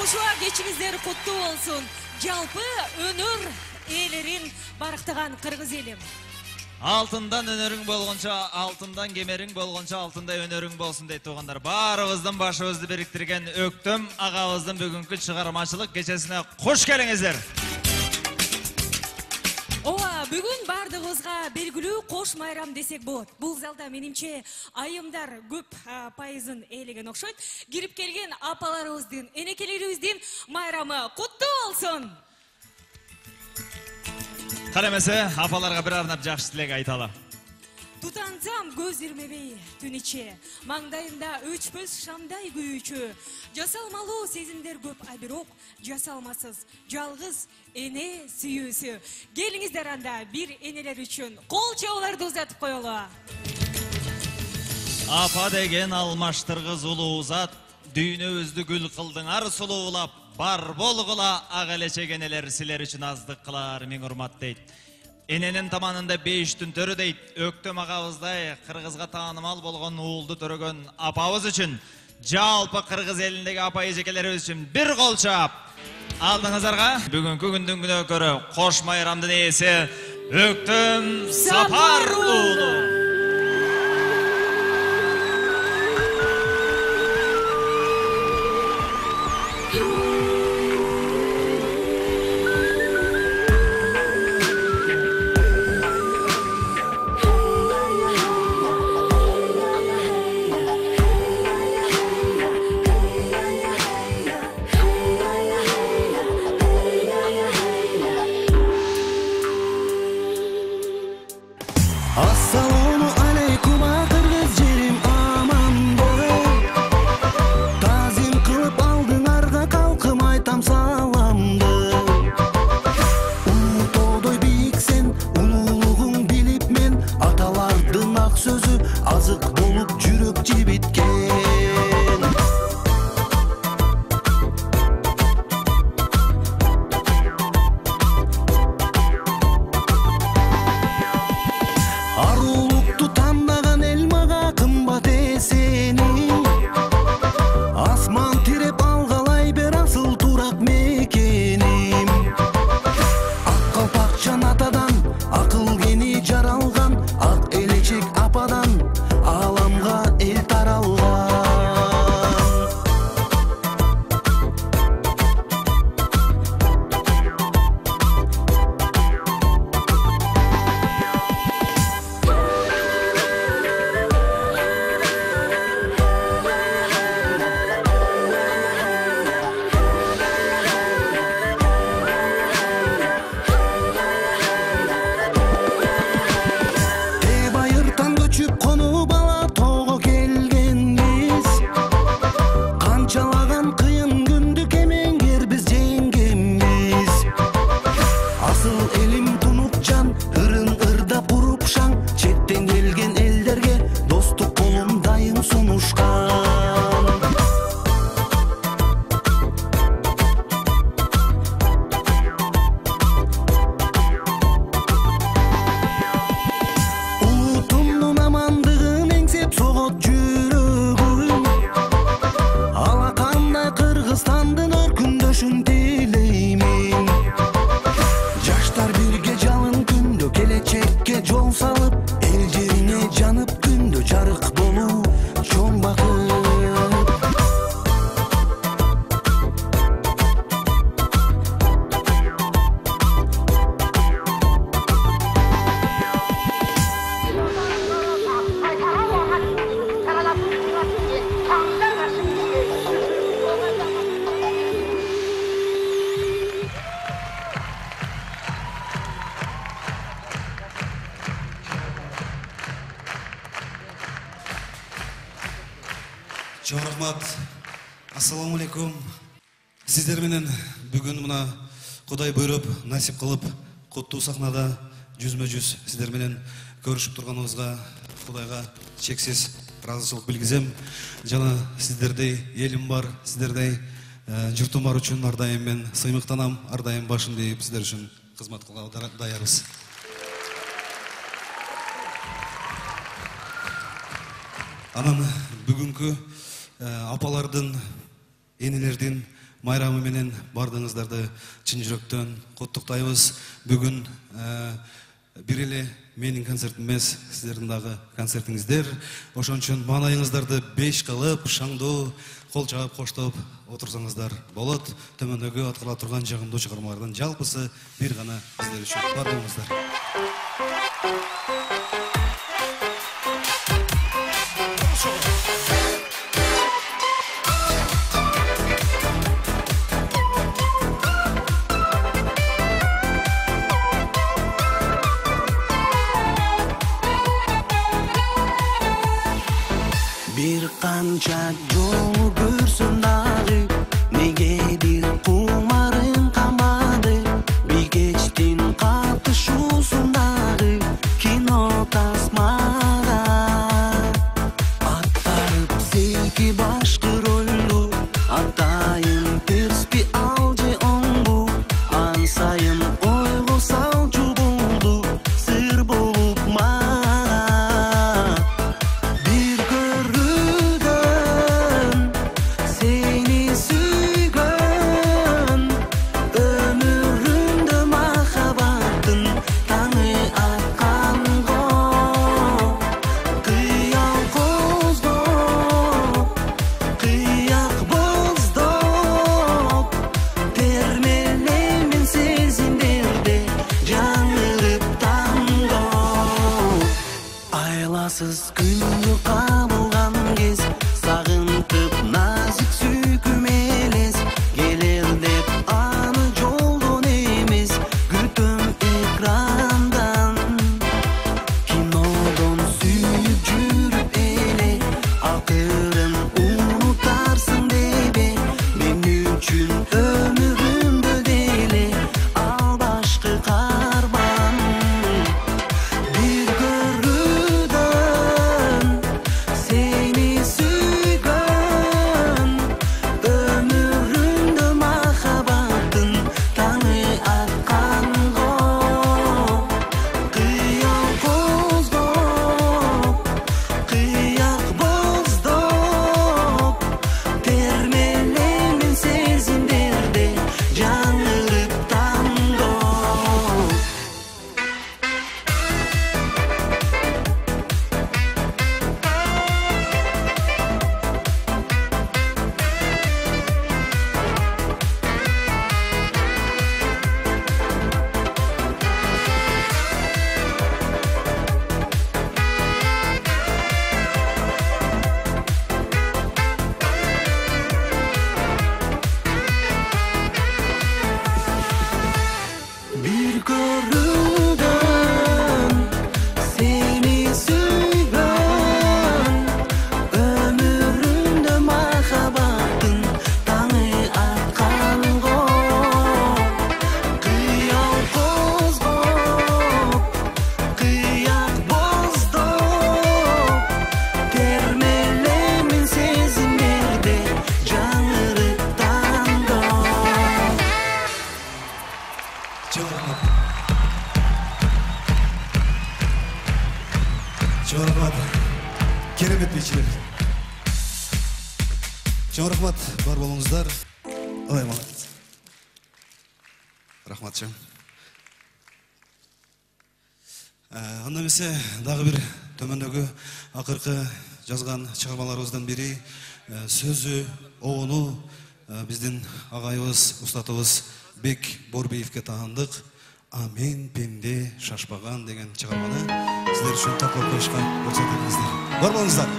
Ошуа кечиңиздер куттуу болсун. Жалпы өнөр ээлерин барктаган кыргыз элим. Алтындан өнөрүң болгончо, алтындан кемериң болгончо, алтындай өнөрүң болсун дейт туугандар. Баарыбыздын башыбызды бириктирген Өктөм агабыздын бүгүнкү чыгармачылык кечесине кош келиңиздер. Ооба, бүгүн бардыгыбызга белгилүү кош майрам десек болот. Бул залда менимче айымдар көп пайызын ээлеген окшойт. Кирип келген апаларыбыздын, энекелерибиздин майрамы куттуу болсун. Калемесе, апаларга бир арнап жакшы тилек айталы. Тутансам көз ирмебей түн иче, маңдайында өчпөс шамдай күйүүчү. Жасалмалуу сезимдер көп, а бирок жасалмасыз жалгыз эне сүйүүсү. Келиңиздер анда бир энелер үчүн кол чабууларды узатып коелу. Апа деген алмаштыргыз улуу зат, дүйнөбүздү гүл кылдыңар сулуулап, бар болгула ак элечек энелер силер үчүн аздык кылар миң урмат дейт. Эненин таманында 5 түн төрө дейт. Өктөм агабыздай кыргызга таанымал болгон уулду төрөгөн апабыз үчүн, жалпы кыргыз элиндеги апа эжекелерибиз үчүн бир кол чап. Алдыңыздарга бүгүнкү күндүн күнөөкөрү кош майрамдын ээси Өктөм Сапар уулу. Assalamu alaikum kırgız jerim amandı. Tazim kılıp aldыңарга kalkım aytam salamdı. Ulu toğdoy biyiksen, ululuğun bilip men, atalardın ak sözü azık bolup jürök jibitken. Aruluktu tandagan elmaga kımbat eseni. Asman tirep algalay ber asıl turak mekenim. Ak kalpakçan atadan, akıl geni jaralgan, ak elecek apadan, alamga el taralgan. Bayırtan göçüp konu bala toğu kelgenmiz. Kançalagan kıyın gündük emenger biz jengemiz. Asıl elim tunupcan, ırın ırda purupşan, çetten gelgen ellerge dostuk kolumdayın sunuşkan. Ulutumdun amandığın engsep soğut jürөгүм. Alakандай Kırgızstandın örkүндöшүн tileymin. Жаштар бирге жалын күндө келечекке жол салып, эл жерине жанып күндө жарык болуу чоң бакыт. Чоң рахмат. Ассаламу алейкум. Сиздер менен бүгүн мына Кудай буйруп, насип кылып, куттуу сахнада жүзмө-жүз сиздер менен көрүшүп турганыбызга Кудайга чексиз ыраазычылык билгизем. Жана сиздердей элим бар, сиздердей журтум бар үчүн ар дайым мен сыймыктанам, ар дайым башымды ийип сиздер үчүн кызмат кылууга даярбыз. Анан бүгүнкү апалардын, энелердин майрамы менен бардыңыздарды чын жүрөктөн куттуктайбыз. Бүгүн бир эле менин концертим эмес, сиздердин дагы концертиңиздер. Ошон үчүн маанайыңыздарды 5 кылып, шаңдоо, кол чаап, коштоп отурсаңыздар болот. Төмөндөгү аткарыла турган жагымдуу чыгармалардын жалпысы бир гана сиздер үчүн. Бар болуңуздар. Bir kança yolu görsün dağı, nege bir kumarın kamadı. Bir geçtin katışusun dağı, kino tasmada. Attarıp sevgi başka rollü, atayın terspi alcı ongu. Ansayın oygu salcı buldu, sır bulup mara. Bir görüden seni süygön, ömrümde mahabatın tanı akkan go. Kıyak bozdop, kıyak bozdop, termelemin sezimlerde canırıp tango. Aylasız günlü kabulgan kez, sağıntıp nazik sükümelez. Gelir dep anı joldan emez, kütüm ekrandan. Kinodon sүйüp жүрүp ele, akırın unutarsın debe. Men üçün ömrümdö dele, al başkı karban. Bir görüden seni süygön, ömrümde mahabatın tanı akkan go. Kıyak bozdop, kıyak bozdop, termelemin sezimlerde canırıp tango. Bir görüden seni süygön, ömrümde mahabatın tanı akkan go. Kıyak bozdop, kıyak bozdop, termelemin sezimlerde canırıp tango. Чоң рахмат. Керемет бейчилер. Чоң рахмат, бар болуңуздар. Ой, молодец. Рахмат чоң. Анда эмесе дагы бир төмөндөгү акыркы жазган чыгармаларыбыздан бири сөзү, оonu биздин агайыбыз, устатыбыз Бек Борбиевке таандык. Амен пенде шашпаган деген чыгарманы сиздер үчүн таклап коюшка уруксат этиңиздер. Бар болуңуздар.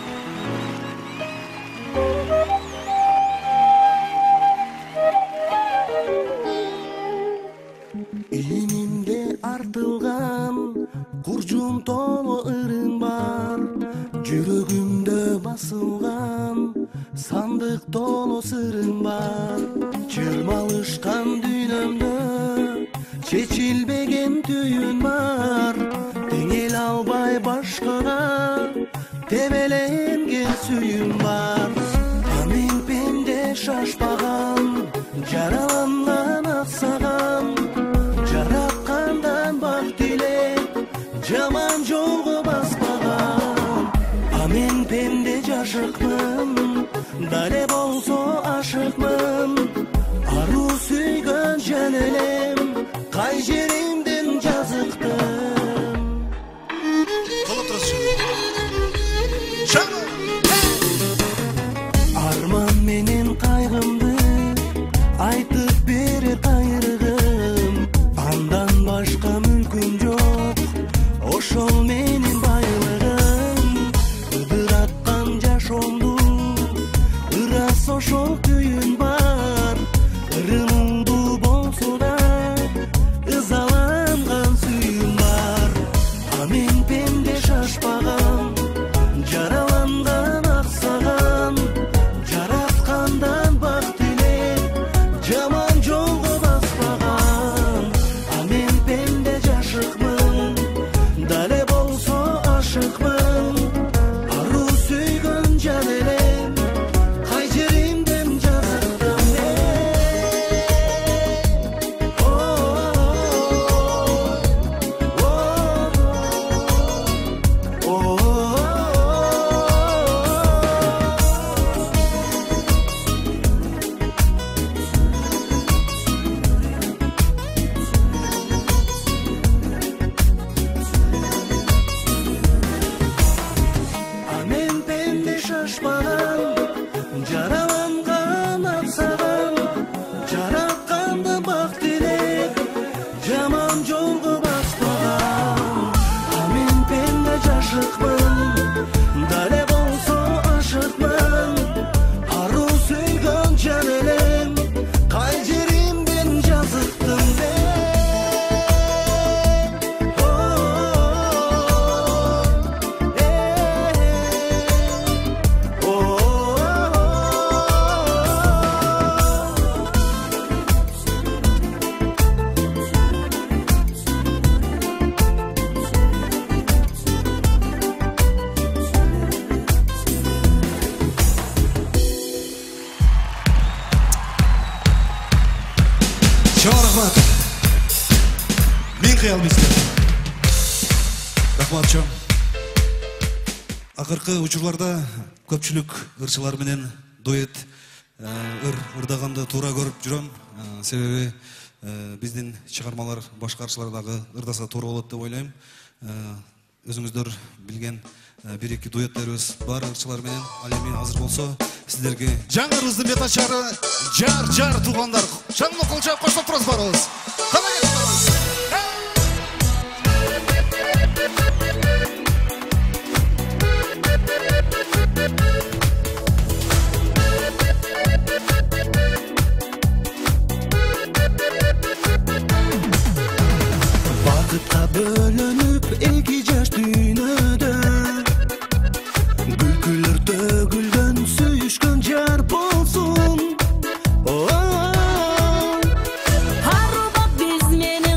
Инимде артылган куржун толо ырың бар, жүрөгүмдө басылган сандык толо сырың бар. Чырмалышкан дүйнөмдө чечилбеген түйүн бар, теңел албай башкага тебеленген сүйүм бар. Амен пенде шашпаган, жараланган аксаган, жараткандан бак тилеп, жаман жолго баспаган. Амен пенде жашыкмын, дале болсо ашыкмын. Ару сүйгөн жан элем, кай жеримден жазыктым. Коло турасыз. Шама. Арман менен кайгымды айтып берер кайрыгым. Андан башка мүлкүм жок, ошол менин байлыгым. Ыдыраткан жашоомду ырас ошол күйүн бар. Ырымыңдуу болсо да ызаланган сүйүм бар. А мен пенде шашпаган, жараланган аксаган, жараткандан бак тилеп, жаман жолго баспаган. А мен пенде жашыкмын, дале болсо ашыкмын. Ару сүйгөн жан элем, кай жеримден жазыктым мен. А мен пенде шашпаган, жараланган аксаган, жаратканды бак тилеп, жаман жолго баспаган. А мен пенде жашыкмын, дале болсо ашыкмын. Ару сүйгөн жан элем, кай жеримден жазыктым мен. Чоң рахмат. Мен кыя албайсыздар. Рахмат чоң. Акыркы учурларда көпчүлүк ырчылар менен дуэт ырдаганды туура көрүп жүрөм. Себеби биздин чыгармалар башка ырчылар дагы ырдаса туура болот деп ойлойм. Өзүңүздөр билген бир-эки дуэттерибиз бар ырчылар менен. Ал эми азыр болсо сиздерге жаңырыбыздын бетачары жар туугандар. Чаңды кол чаап коштоп турабыз барыбыз. Кандай кетиңиз? Бакытка бөлөнүп эки жаш дүйнөдө, күлкүлөр төгүлгөн, сүйүшкөн жар болсун. Арубак биз менен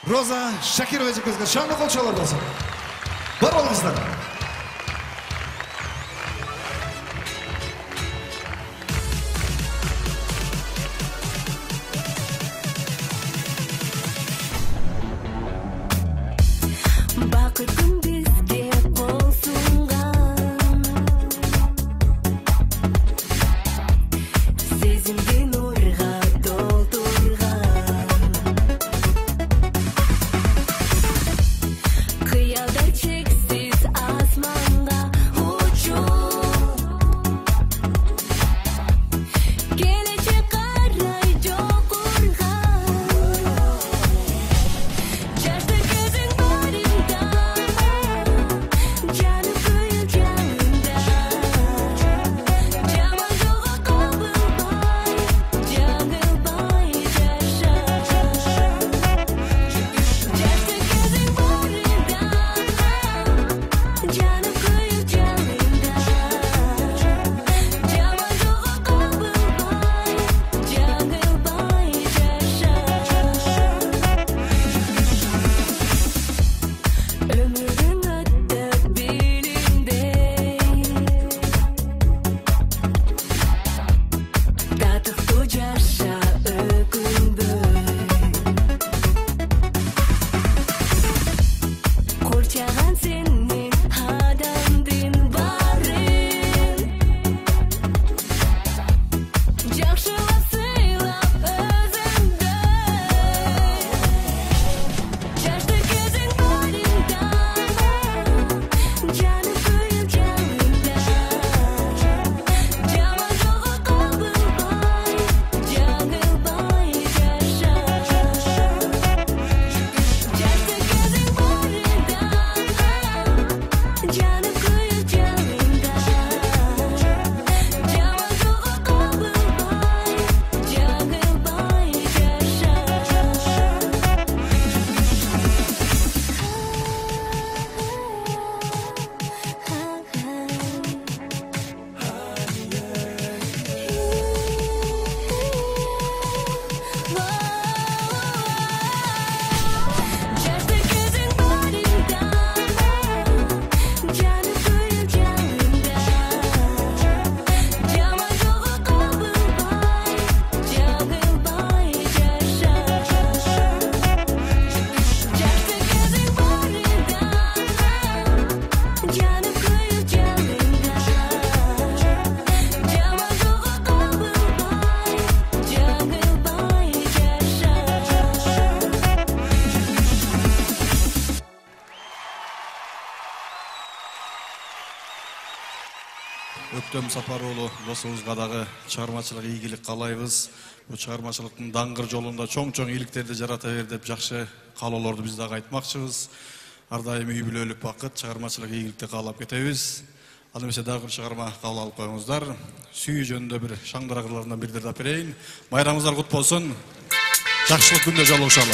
Роза Шакирова эжекебизге шаңды кол чалар болсун. Бар болуңуздар. Бақытым бізге қол сұнған, сезімді нұрға толтырған, қиялдар шексіз асманға ұшу, келешек қарай жол құрған, жашты көзің барында, жаным көңіл жанында, жаман жолға қабылбай, жаңылбай жаша. Жашты көзің барында, жаным көңіл жанында, жаман жолға қабылбай, жаңылбай жаша. Өмірің өтті беліңдей, татықты жаша өкінбей, қоршаған сенің адамдың барын, жақсылап сыйлап өзіңді. Жашты көзің барында, жаным көңіл жанында, жаман жолға қабылбай, жаңылбай жаша. Жашты көзің барында, жаным көңіл жанында, жаман жолға қабылбай, жаңылбай жаша. Жашты көзің барында, жаным көңіл жанында, жаман жолға қабылбай, жаңылбай жаша. Жашты көзің барында, жаным көңіл жанында, жаман жолға қабылбай, жаңылбай жаша. Өктем Сапарұлы досыбызға дағы чыгармачылык ийгилик каалайбыз. Бу чыгармачылыктын даңгыр жолунда чоң-чоң ийгиликтерди жарата бер деп жакшы каалоолорду биз дагы айтмакчыбыз. Ар дайым үй бүлөлүк бакыт, чыгармачылык ийгиликти каалап кетебиз. Ал эмесе дагы бир чыгарма кабыл алып коюңуздар. Сүйүү жөнүндө бир шаңдырагырларынан бирдерди алып берейин. Байрамыңыздар кут болсун. Жакшылык күндө жолугушалы.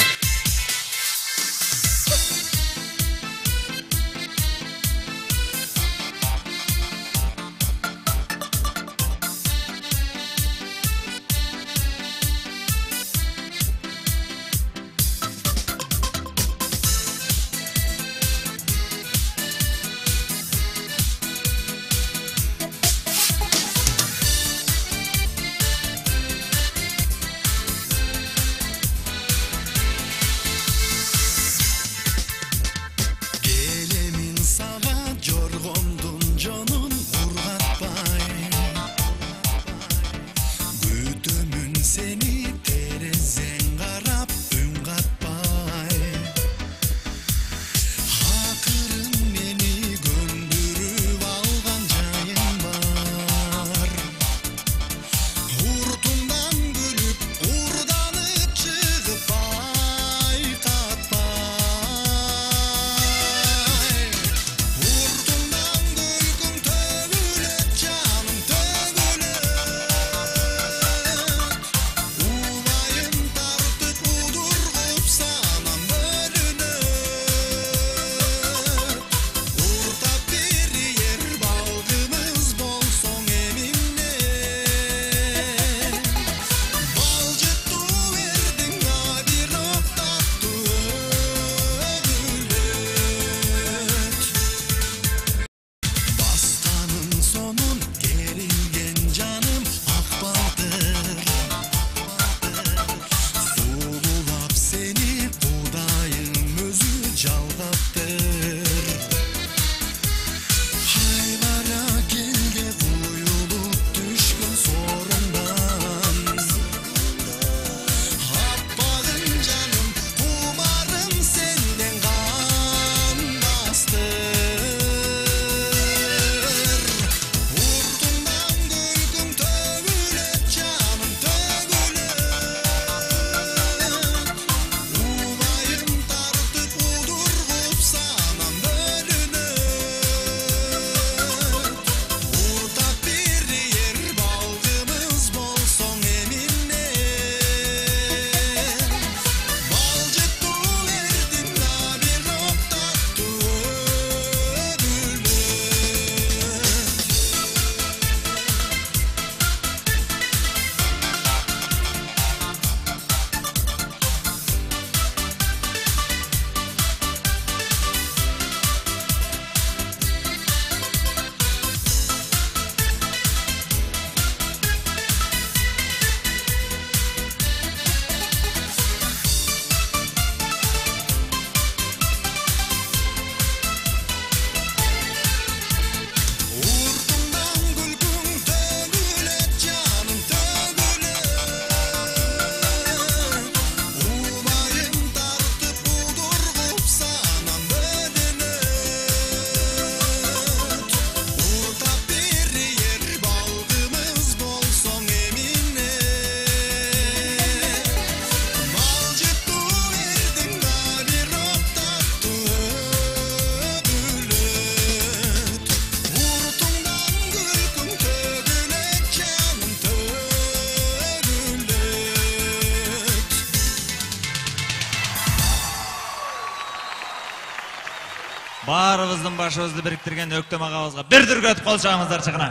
Барыбыздын башыбызды бириктирген Өктөм агабызга бир дүргөт кол чабыңыздар чыгына.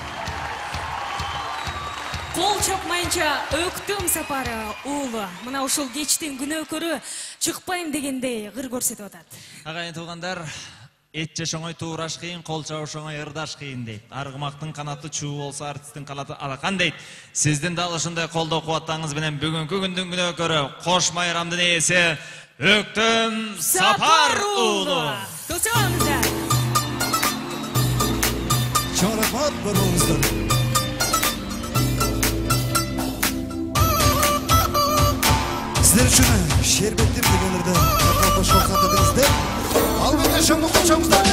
Кол чапмайынча Өктөм Сапары уулу мына ушул кечтин күнөө көрө чыкпайм дегендей кыр көрсөтүп атат. Агайын туугандар, эт жашоңой туураш кыйын, кол чабышоңой ырдаш кыйын дейт. Аргымактын канаты чуу болсо, артисттин канаты алакан дейт. Сиздин дал ушундай колдоо кубаттарыңыз менен бүгүнкү күндүн күнөө көрө кош майрамдын ээси Өктөм Сапар уулу. Тосуңуздар. Чоң рахмат барлығыңыздар. Сіздер үшін шербеттер дегендерді қақпа шоқат едіңіздер. Албетте шоңды қошаңыздар.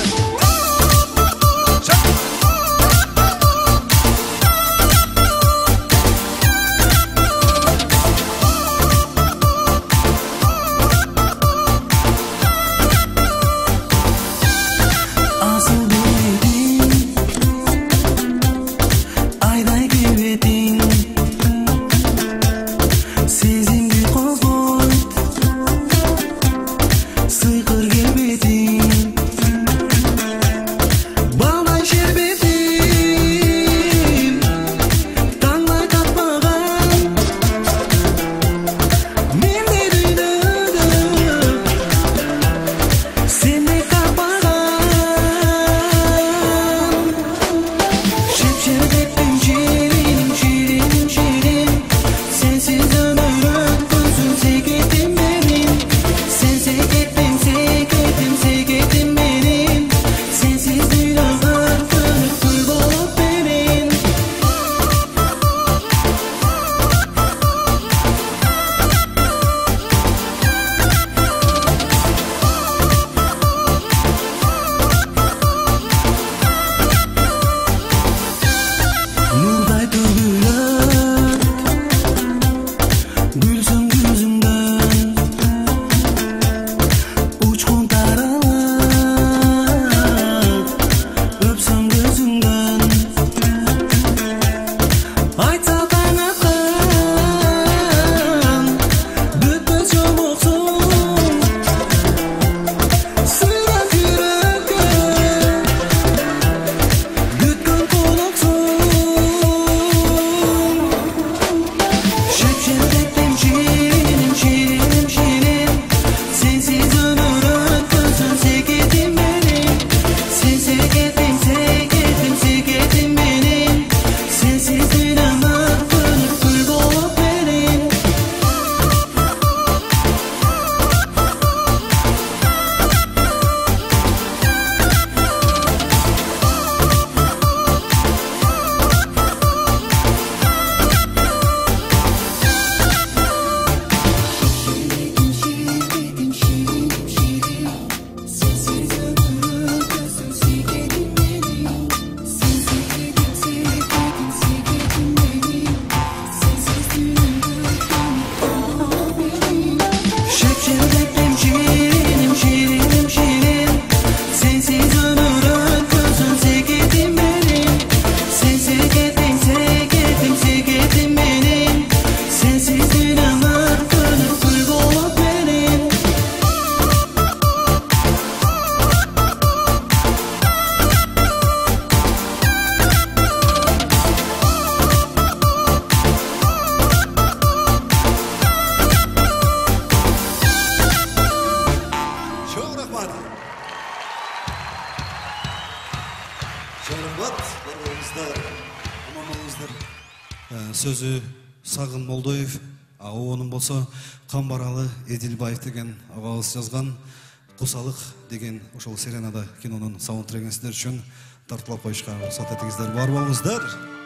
Сөзі Сағын Молдоев, оның болса Қамбаралы Еділбаев деген ағалыс жазған Қосалық деген ошол Серенада кинонун саундтрегин сиздер үчүн тартылап коюшка уруксат этиңиздер. Бар болуңуздар.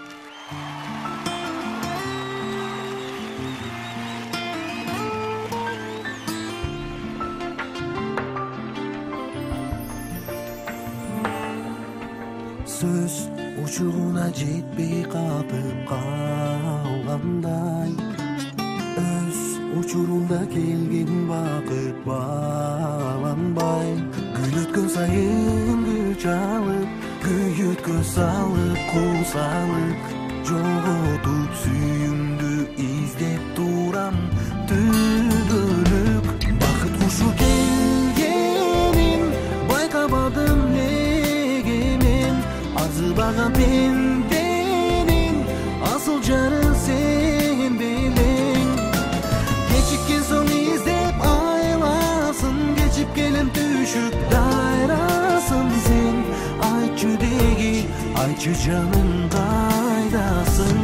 Сөз учуруна жетпей катып калгандай, өз учурунда келген бакыт бааланбай, гүл өткөн сайын күч алып, күйөткө салып, кол салып, жоготуп сүйүмдү издеп турам түбөлүк. Бакыт кушу келгенин байкабай Ayçı canım kaydasın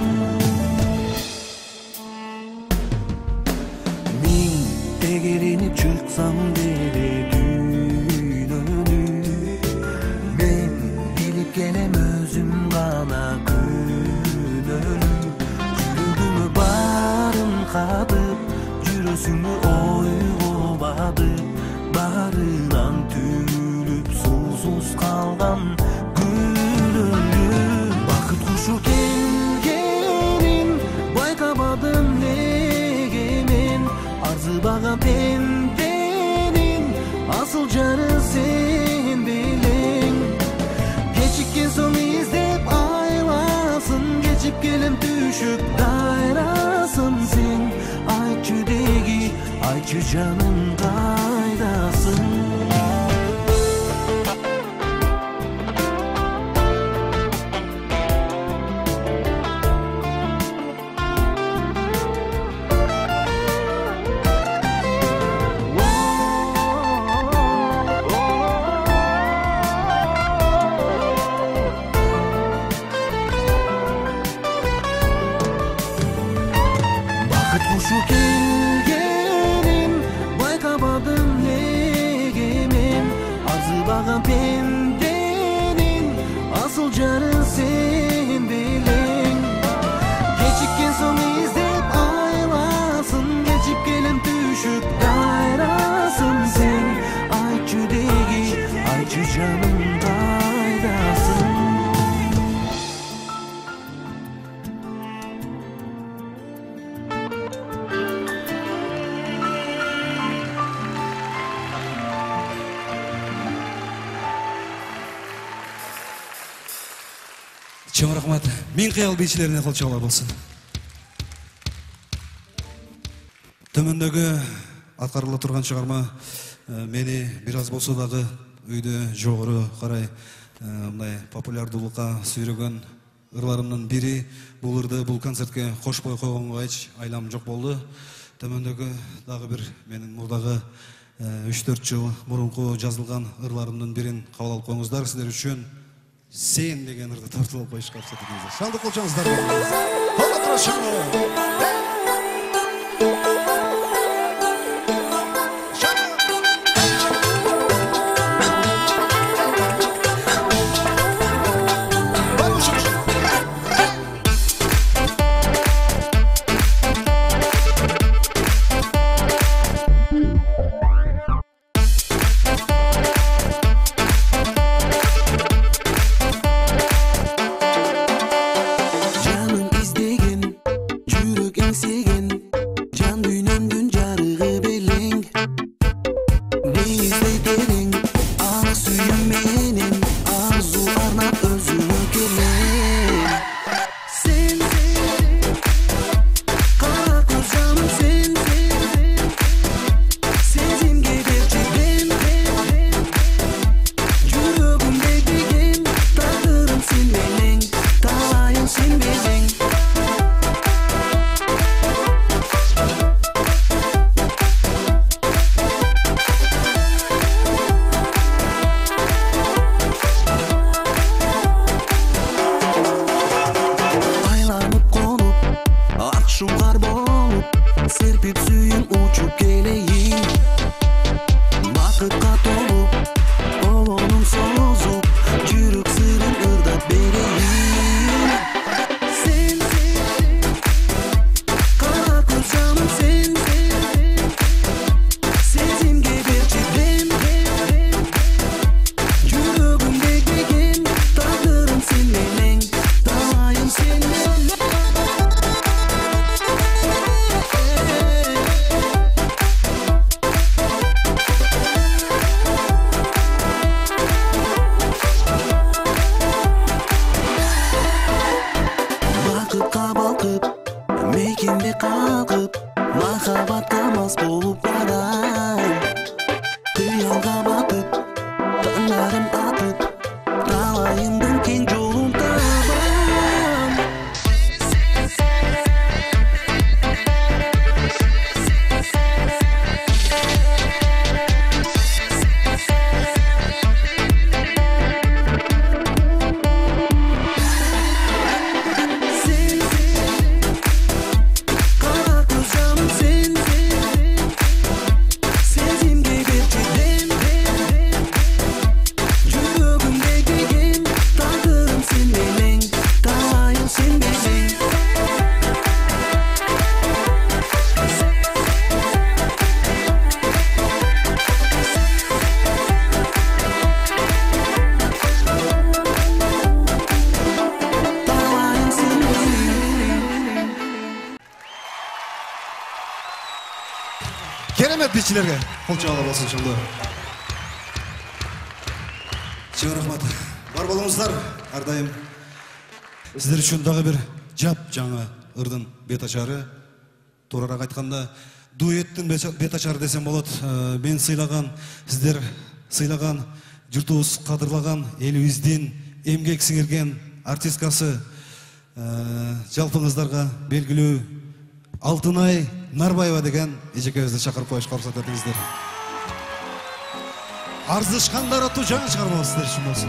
Min egerini çıksam dere dünönü Ben bilip gelem özüm gana künönü Yürüdümü barım katıp Jürösümü oygu badıp Barıdan tülüp susuz kalgan Bakıt kuşu kelgenin Baykabadım negemen Arzı bağa pendenin Asıl canı sen bilen Geçikken son izlep aylasın Geçip gelem düşüp dayrasın sen Ayçı degi, ayçı canım kaydasın Kuşu kelgenin Baykabadım negemen Arzı bağa pendenin Asıl canı sen bilen Geçikken son izlep aylasın Geçip gelem düşüp dayrasın sen Ayçı degi, ayçı canım kaydasın Чоң рахмат. Мен қиял бейшілеріне қол чағалар болсын. Төмендегі атқарыла тұрған шығарма мені біраз болса дағы үйді жоғыры қарай мындай популярдылыққа сүйреген ырларымның бири. Бұл ырды бұл концертке қошпой қойғанға еш айлам жоқ болды. Төмендегі дағы бір менің мұрдағы 3-4 жыл бұрынғы жазылған ырларымның бірін қабыл алып қойыңыздар. Сіздер үшін Сен деген ырды тартылып қойышқа рұқсат етіңіздер. Шалды қолшаңыздар болыңыз. Қолға тұра шаңы. Рахмет бишчилерге. Кол чабуулар болсун ошондо. Чоң рахмат. Бар болуңуздар, ар дайым. Сиздер үчүн дагы бир жап жаңа ырдын бет ачары. Туурараак айтканда, дуэттин бет ачары десем болот. Мен сыйлаган, сиздер сыйлаган, журтубуз кадырлаган, элибиздин эмгек сиңирген артисткасы жалпыңыздарга белгилүү Алтынай Нарбаева деген эжекебизди чакырып коюшка уруксат этиңиздер. Арзышкандар аттуу жаңы чыгарма сиздер үчүн болсун.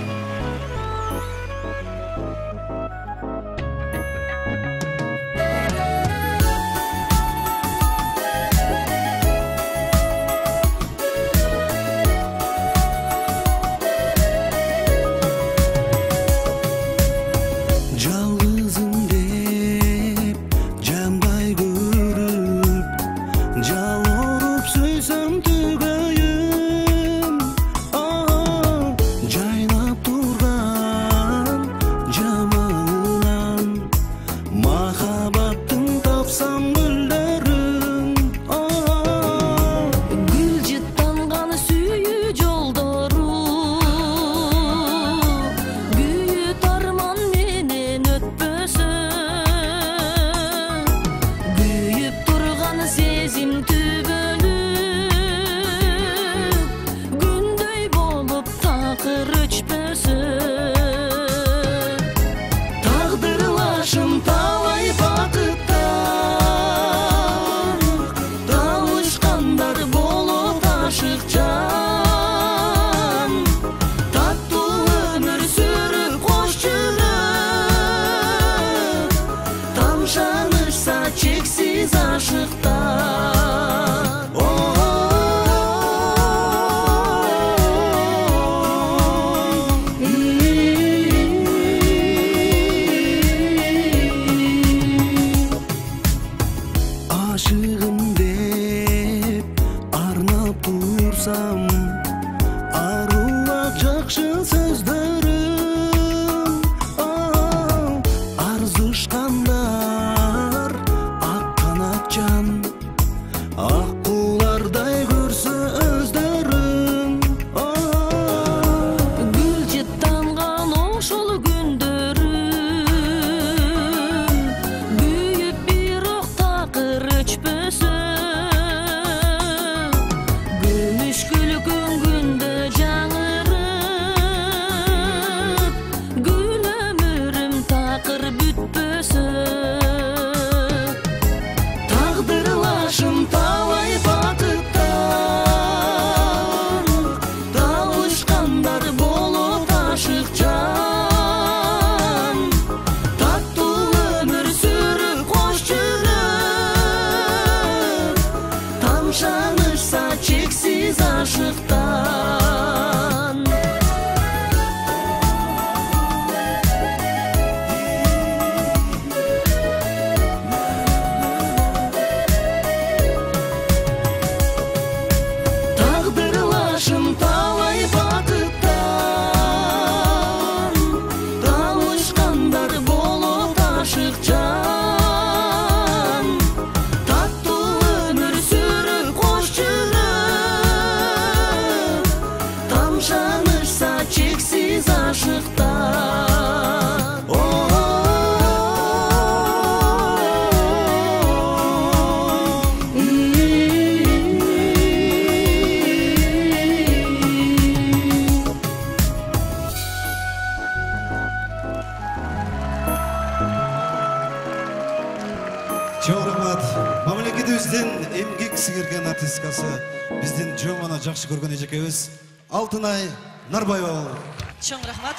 Чоң рахмат. Мамлекетибиздин эмгек сиңирген артисткасы, биздин жөн гана жакшы көргөн эжекебиз Алтынай Нарбаева. Чоң рахмат.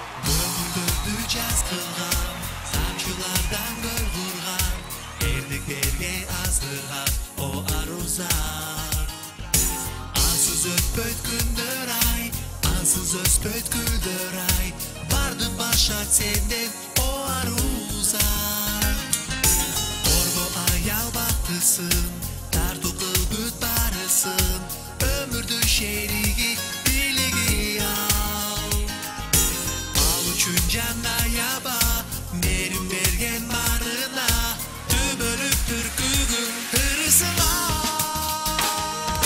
Өмүрдү жаз кылган, самчылардан гөл курган, эрдиктерге аздырган о арузар. Ансыз өтпөйт күндөр ай, ансыз өспөйт гүлдөр ай, барды башат сенден о арузар. Аял бактысын, тарту кылбыт барысын, өмүрдүн шериги, бийлиги ал. Ал үчүн жан аяба, мерим берген барына, түбөлүк түркүгүн ырысына.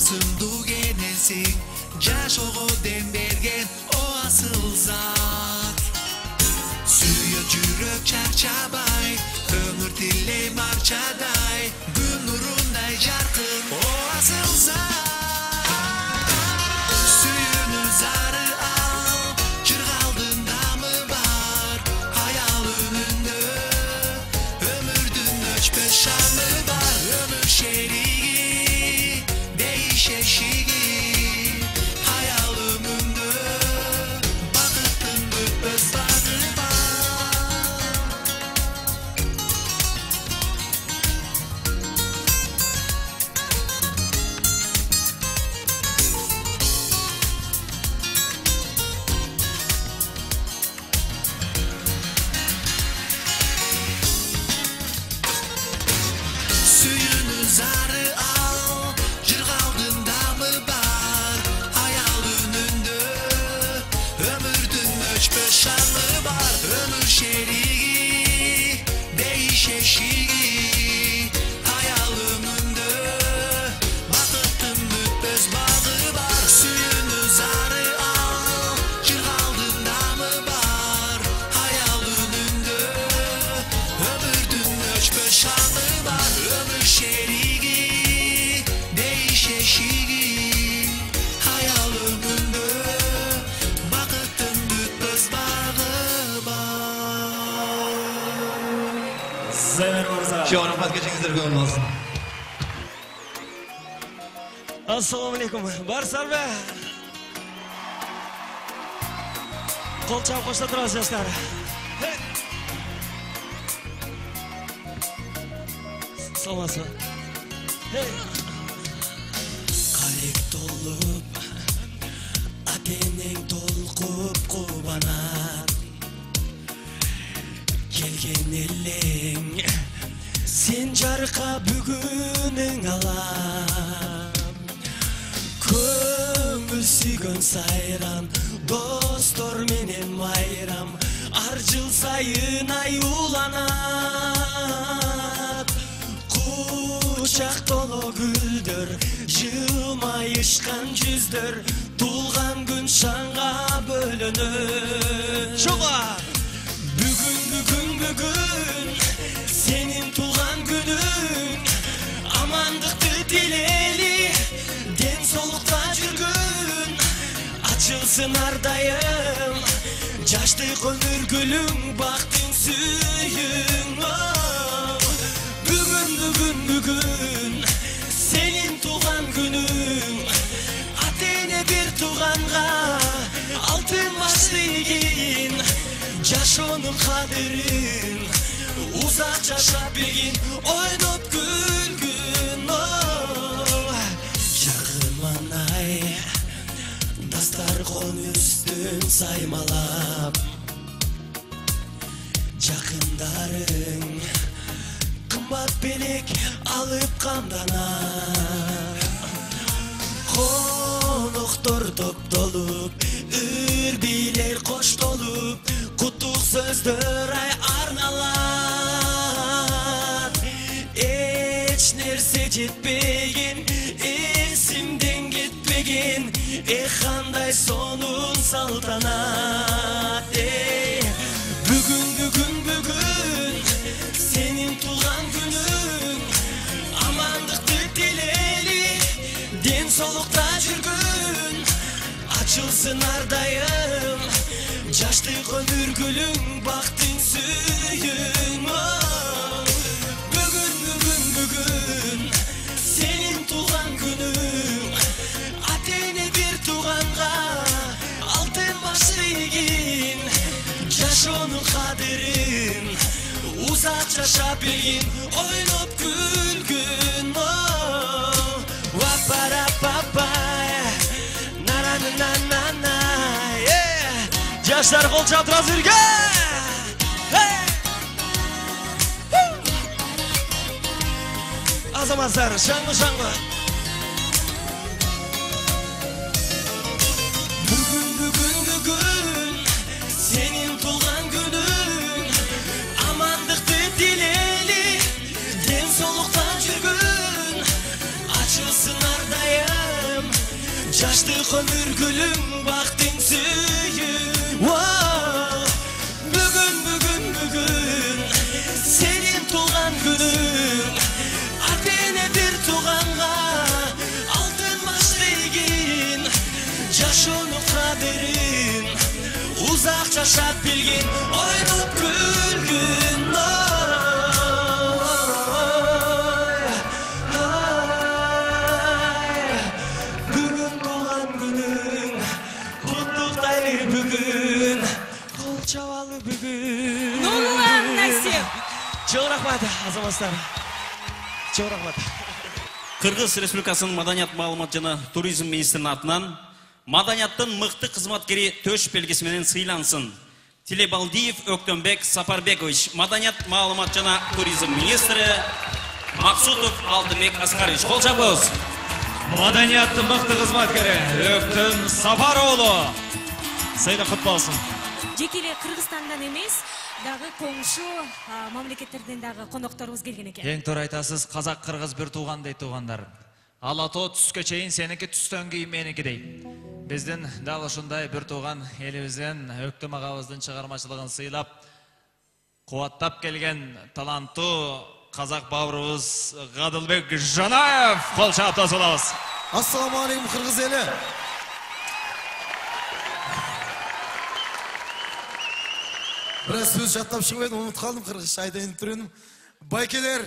сымдуу кенесиң жашоого дем берген о асыл зат сүйөт жүрөк чарчабай өмүр тилей марчадай күн нурундай жаркын о асыл зат сүйүүнү зары ал жыргалдын дамы бар аял үнүндө өмүрдүн өчпөс шаны бар өмүр шериги дейшешиги аял өмүндө бакыттын бүтпөс багы бар сүйүүнү зары ал жыргалдын дамы бар аял үнүндө өмүрдүн өчпөс шаны бар өмүр шериги дейшешиги аял өмүндө бакыттын бүтпөс багы бар сүйүүнү зары ал жыргалдын дамы бар аял үнүндө өмүрдүн өчпөс шаны бар өмүр шериги дейшешиги аял өмүндө бакыттын бүтпөс багы бар Şuanafat geçinizdер көңіл алсын. Assalamu alaikum. Барсар бе? Қол чап қошта тұрасыз жастар. Салмасы. Қалек толып, атенең толқып қубанат. Келген елең, сен жарқа бүгінің алам. Көңіл сүйгөн сайран, достор менен майрам. Ар жыл сайын аюланат. Кучак толо гүлдөр, жылмайышкан жүздөр. Тулган күн шаңга бөлөнөт. Чуга! Бүгүн сенин тулган күнүң амандыкты тилели ден соолукта жүргүн ачылсын ардайым жаштык өмүр гүлүң бактың сүйүң бүгүн сенин тулган күнүң атене бир тууганга алтын башты ийгин жашоонун кадырын узак жашап билгин ойноп күлгүн жагыманай дастаркон үстүн саймалап жакындарың кымбат белек алып камданат коноктор топтолуп ыр бийлер коштолуп куттук сөздөр ай арналат эч нерсе жетпеген эсимден кетпеген кандай сонун салтанат бүгүн сенин тулган күнүң амандыкты тилели ден соолукта жүргүн ачылсын ардайым жаштык өмүр гүлүң бактың сүйүң бүгүн сенин тулган күнүң атене бир тууганга алтын башты ийгин жашоонун кадырын узак жашап билгин ойноп күлгүн Жаштар кол чаптырасыз бирге. Азаматтар, шаңғы. Бүгүн сенин тулган күнүң амандыкты тилели ден соолукта жүргүн ачылсын ардайым Жаштык өмүр гүлүң бактың сүйүм Бүгүн Сенин туулган күнүң Ат эне бир тууганга Алтын маш бергин Жашоонун кадырын Узак жашап билгин Ойноп күлгүн Бүгүн туулган күнүң Куттуктайлы бүгүн Кол чабалы бүгүн Нурлан Насип. Чоң рахмат, азаматтар. Чоң рахмат. Кыргыз Республикасынын Маданият маалымат жана туризм министринин атынан Маданияттын мыкты кызматкери төш белгиси менен сыйлансын. Тилебалдиев Өктөнбек Сапарбекович, Маданият маалымат жана туризм министри, Максутов Алтынбек Аскарович. Кол чабыңыз. Маданияттын мыкты кызматкери Өктөн Сапар уулу. Сыйлык кут болсун. Жеке эле Кыргызстандан эмес, дагы коңшу мамлекеттерден дагы конокторубуз келген экен. Эң туура айтасыз, казак кыргыз бир туугандай туугандар. Алато түскө чейин сеники, түстөн кийин меники дейт. Биздин дагы ушундай бир тууган элибизден Өктөм агабыздын чыгармачылыгын сыйлап, кубаттап келген таланттуу казак бауырубуз Гадылбек Жанаев. Кол чаап тосулабыз. Ассаламу алейкум кыргыз эли. Біраз сөз жаттап шығып едім, ұмытып қалдым, қырғызша айтайын түренім. Байкелер,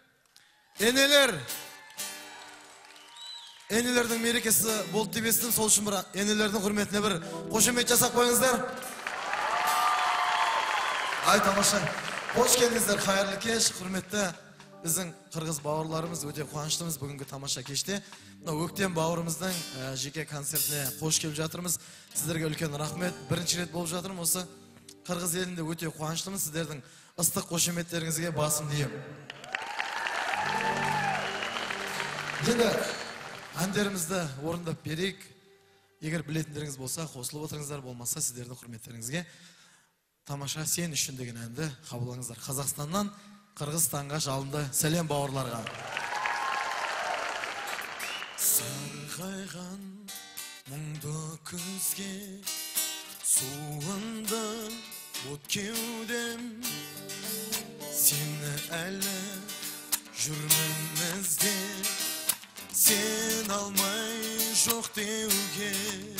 енелердің мерекесі болды деп естідім, сол үшін бір енелердің құрметіне бір қошемет жасап қойыңыздар. Ай, тамаша. Қош келдіңіздер, қайырлы кеш, құрметті біздің қырғыз бауырларымыз, өте қуаныштымыз бүгінгі тамаша кеште. Өктем бауырымыздың жеке концертіне қош келіп жатырмыз. Сіздерге үлкен рахмет. Бірінші рет болып жатырмын осы Қырғыз елінде өте қуаныштымыз, сіздердің ыстық қошеметтеріңізге басым дейім. Енді әндерімізді орындап берейік. Егер білетіндеріңіз болса, қосылып отырыңыздар, болмаса сіздердің құрметтеріңізге тамаша сен үшін деген әнді қабылдаңыздар. Қазақстаннан Қырғызстанға жалынды сәлем бауырларға. Сарғайған мұңды күзге суынды от кеудем сені әлі жүрмін іздеп сен алмай жоқ деуге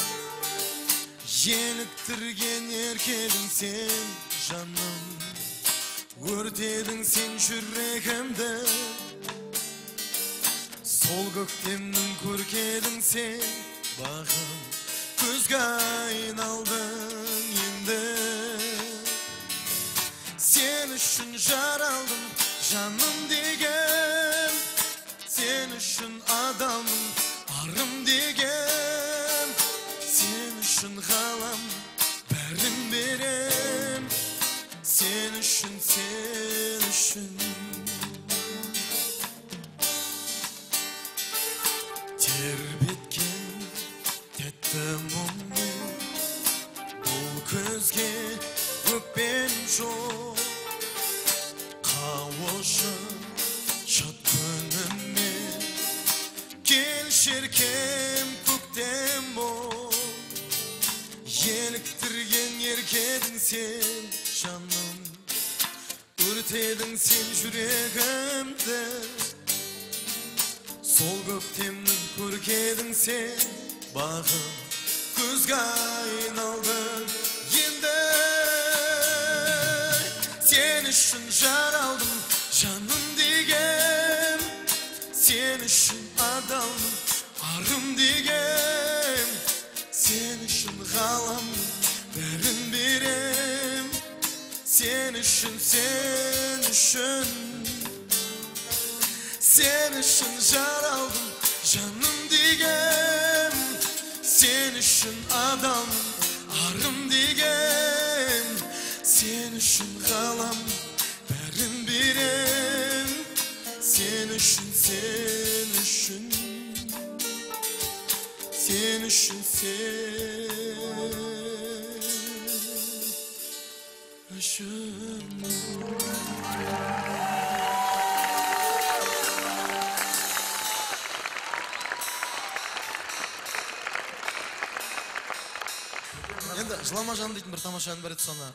еліктірген еркедің сен жаным өртедің сен жүрегімді сол көктемнің көркедің сен бағым күзге айналдың енді сен үшін жаралдым жаным деген сен үшін адамым арым деген сен үшін ғалам бәрін берем сен үшін тербеткен тәтті мұңмен бұл көзге өкпем жоқ қауышы шат күніммен кел шеркем көктем бол еліктірген еркедің сен жаным өртедің сен жүрегімді сол көктемнің көркедің сен бағым күзге айналдың енді сен үшін жаралдым жаным деген сен үшін адамым арым деген сен үшін ғалам бәрін берем сен үшін жаралдым жаным деген сен үшін адамым арым деген сен үшін ғалам бәрін берем сен үшін Енді жылама жан дейтін бір тамаша ән бар еді соны.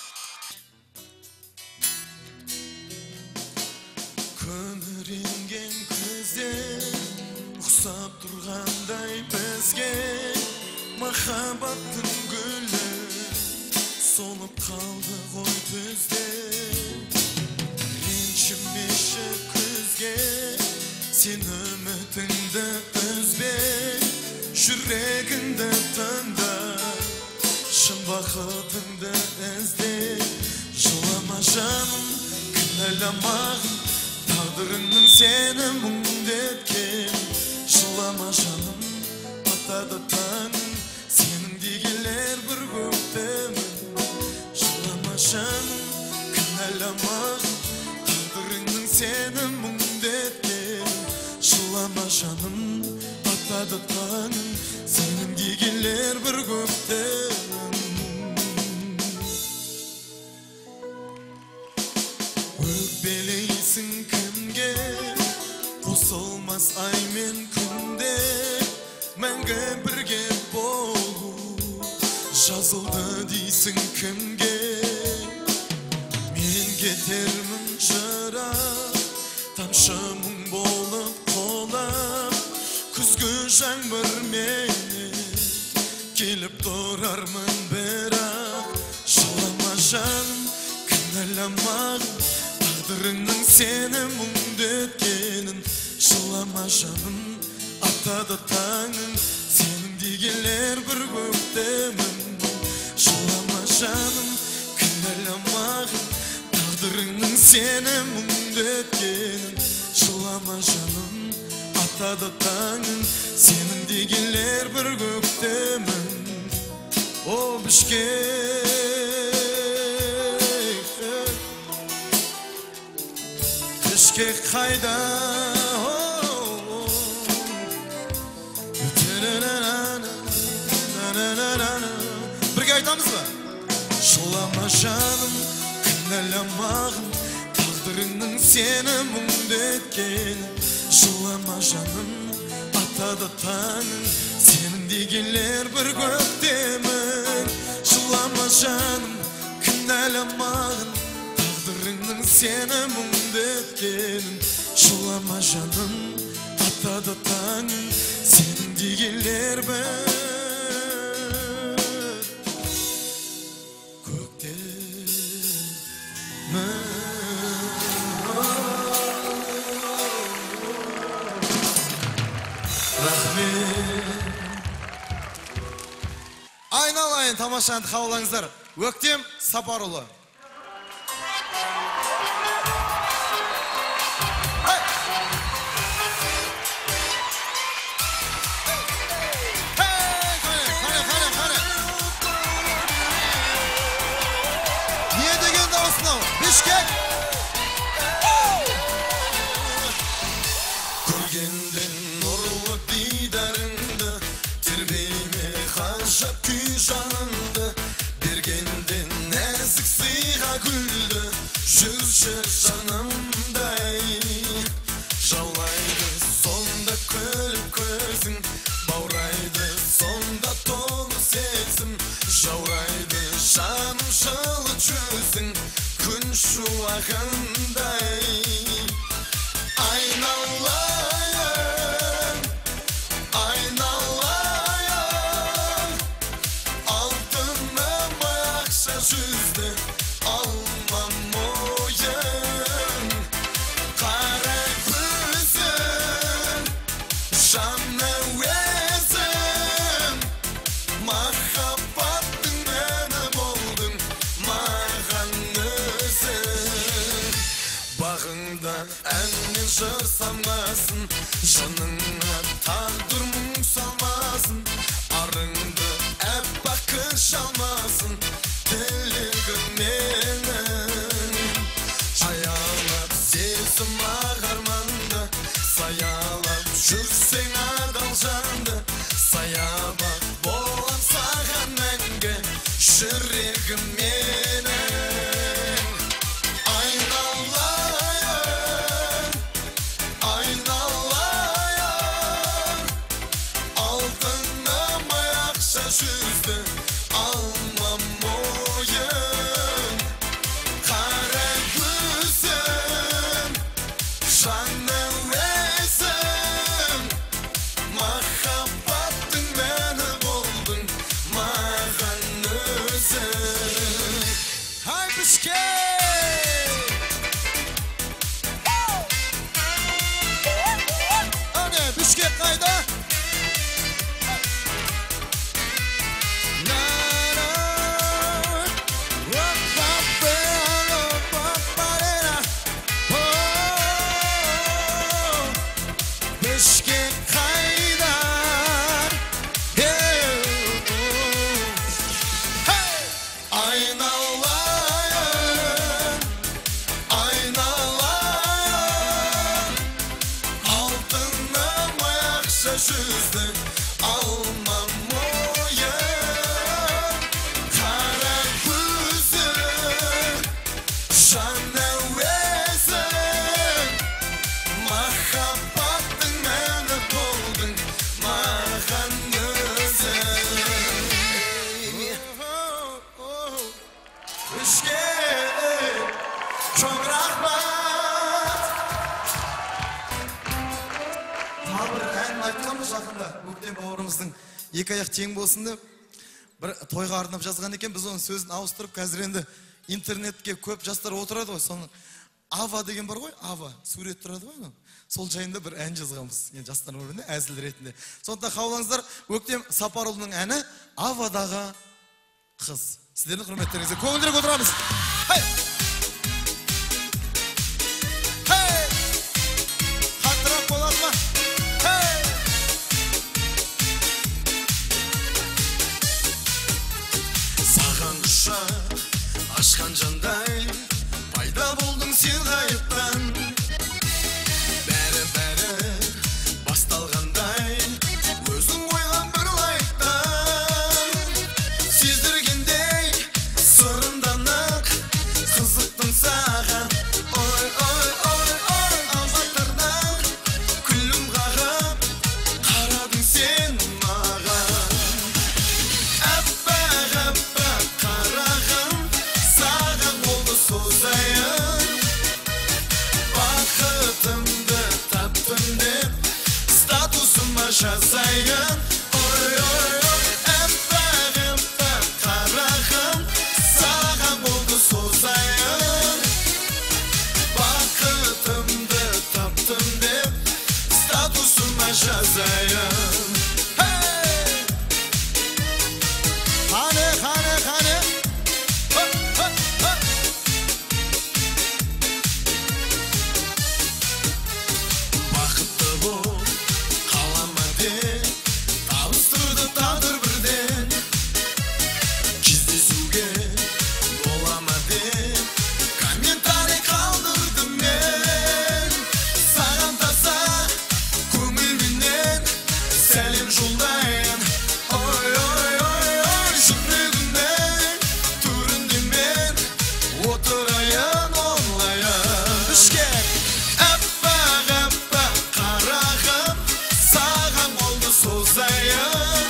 Көңіренген көзде ұқсап тұрғандай бізге махаббаттың гүлі солып қалды ғой түзде. Ренжімеші күзге сен үмітіңді үзбе, жүрегіңді тыңда, шын бақытыңды ізде. Жылама жаным, кінәламағын, тағдырыңның сені мұңдеткен. Жылама жаным, атады таңың, сенің дегелер бір көктемін. Жылама жаным, кінәламағын, тағдырыңның сені мұңдеткен. Жылама жаным, атады таңың, сенің дегелер бір көктемін. Өкпелейсің кімге, қосылмас ай мен күнде, мәңгі бірге болу жазылды дейсің кімге. Мен кетермін жырақ, тамшы мұң болып қолап, күзгі жаңбыр мені келіп тұрармын бірақ. Жылама жаным, кінәламағын, тағдырыңның сені мұңдеткенін. Жылама жаным, атады таңың, сенің дегелер бір көктемін. Жылама жаным, кінәламағын, тағдырыңның сені мұңдеткенін. Жылама жаным, атады таңың, сенің дегелер бір көктемін. О Бішкек қайда, бірге айтамыз ба? Жылама жаным, кінәламағын, тағдырыңның сені мұңдеткен. Жылама жаным, атады таңың, сенің дегелер бір көктемін. Жылама жаным, кінәламағын, тағдырыңның сені мұңдеткенін. Жылама жаным, атады таңың, сенің дегелер бір көктемін. Айналайын тамаша әнді қабылдаңыздар. Өктем Сапарұлы. Не деген дауысынау? Бішкек! Көргенден нұрлы дидарыңды, тербейме қанша күй жаныңды. Бергенден нәзік сыйға гүлді, жүрші жанымдай. Жаулайды сонда күліп көзің, баурайды сонда толы сезім. Жаурайды жаным жылы жүзің, күн шуағындай. Айналайын, айналайын, алтыным ақша жүзді, алмам ойын. Қара көзің, жаны өзің, махаббаттың мәні болдың маған өзің. Бағыңда әнмен жыр самғасын, жаныңа тағдыр мұң салмасын. Арыңды әппақ күн шалмасын, тілегім менің. Аялап сезім ағарманды, саялап жүрсең адал жанды. Саябақ болам саған мәңгі, жүрегім менің. Айналайын, айналайын, алтыным ақша жүзді, анда өктем бауырымыздың екі аяқ тең болсын деп бір тойға арнап жазған екен. Біз оның сөзін ауыстырып, қазір енді интернетке көп жастар отырады ғой. Соның Ава деген бар ғой, Ава сурет тұрады ғой. Сол жайында бір ән жазғанбыз. Енді жастардың өмірінде әзіл ретінде. Сондықтан қабылдаңыздар, Өктем Сапарұлының әні Авадағы қыз. Сіздердің құрметтеріңізге көңілдірек отырамыз. Хай! Хей! Қаттырақ болады ма? Хей! Саған құшақ ашқан жандай пайда болдың сен ғайыптан. Бәрі басталғандай өзің қойған бір лайықтан. Сездіргендей сырымдан ақ қызықтың саған. Ой, ой, ой, ой, алматырдан күлім қағып қарадың сен маған. Әппақ, әппақ қарағым саған болды созайын. Бақытымды таптым деп статусыма жазайын. Ой, ой, ой, әппақ, әппақ қарағым саған болды созайын. Бақытымды таптым деп статусыма жазайын. Хей! Қане, қане, қане. Хоп, хоп, хоп. Бақытты бол, қалама деп табыстырды тағдыр бірден. Кездесуге бола ма деп комментарий қалдырдым мен. Саған таза көңілменен сәлем жолдайын. Ой, ой, ой, ой, жүрегімнің төрінде мен отырайын онлайын. Бішкек! Әппақ, әппақ қарағым саған қолды созайын.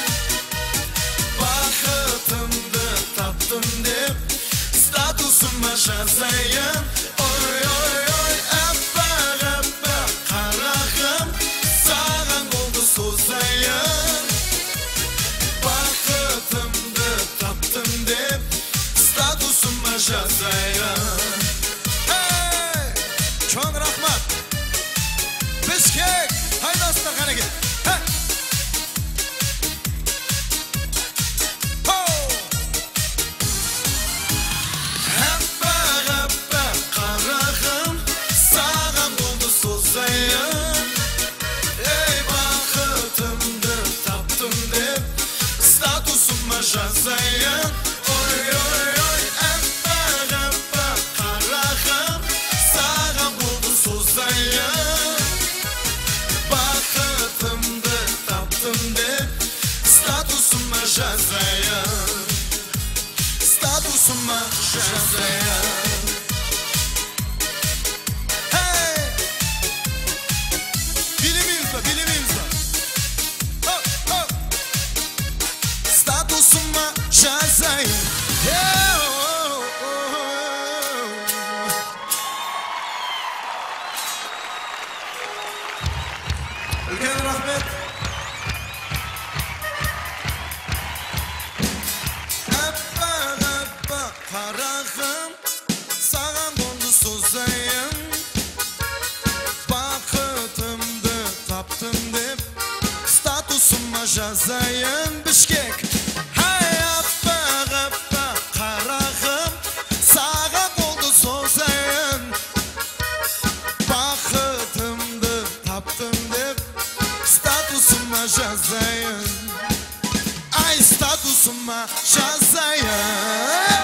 Бақытымды таптым деп статусыма жазайын. Ой, ой, ой, әппақ, әппақ қарағым саған қолды созайын. Бақытымды таптым деп статусыма жазайын. Хей! Чоң рахмат. Бішкек! Қайдасыздар қанеке? Хей! Хоу! Әппақ, әппақ қарағым саған қолды созайын. Ей, бақытымды таптым деп статусыма жазайын. Ой, ой, ой, әппақ, әппақ қарағым саған қолды созайын. Бақытымды таптым деп статусыма жазайын. Статусыма жазайын. Хей! Билемейміз ба, билемейміз ба? Хоп, хоп! Статусыма жазайын. Үлкен рахмет. Әппақ, әппақ қарағым саған қолды созайын. Бақытымды таптым деп статусыма жазайын. Бішкек! Хай, әппақ, әппақ қарағым саған қолды созайын. Бақытымды таптым деп статусыма жазайын. Ай, статусыма жазайын.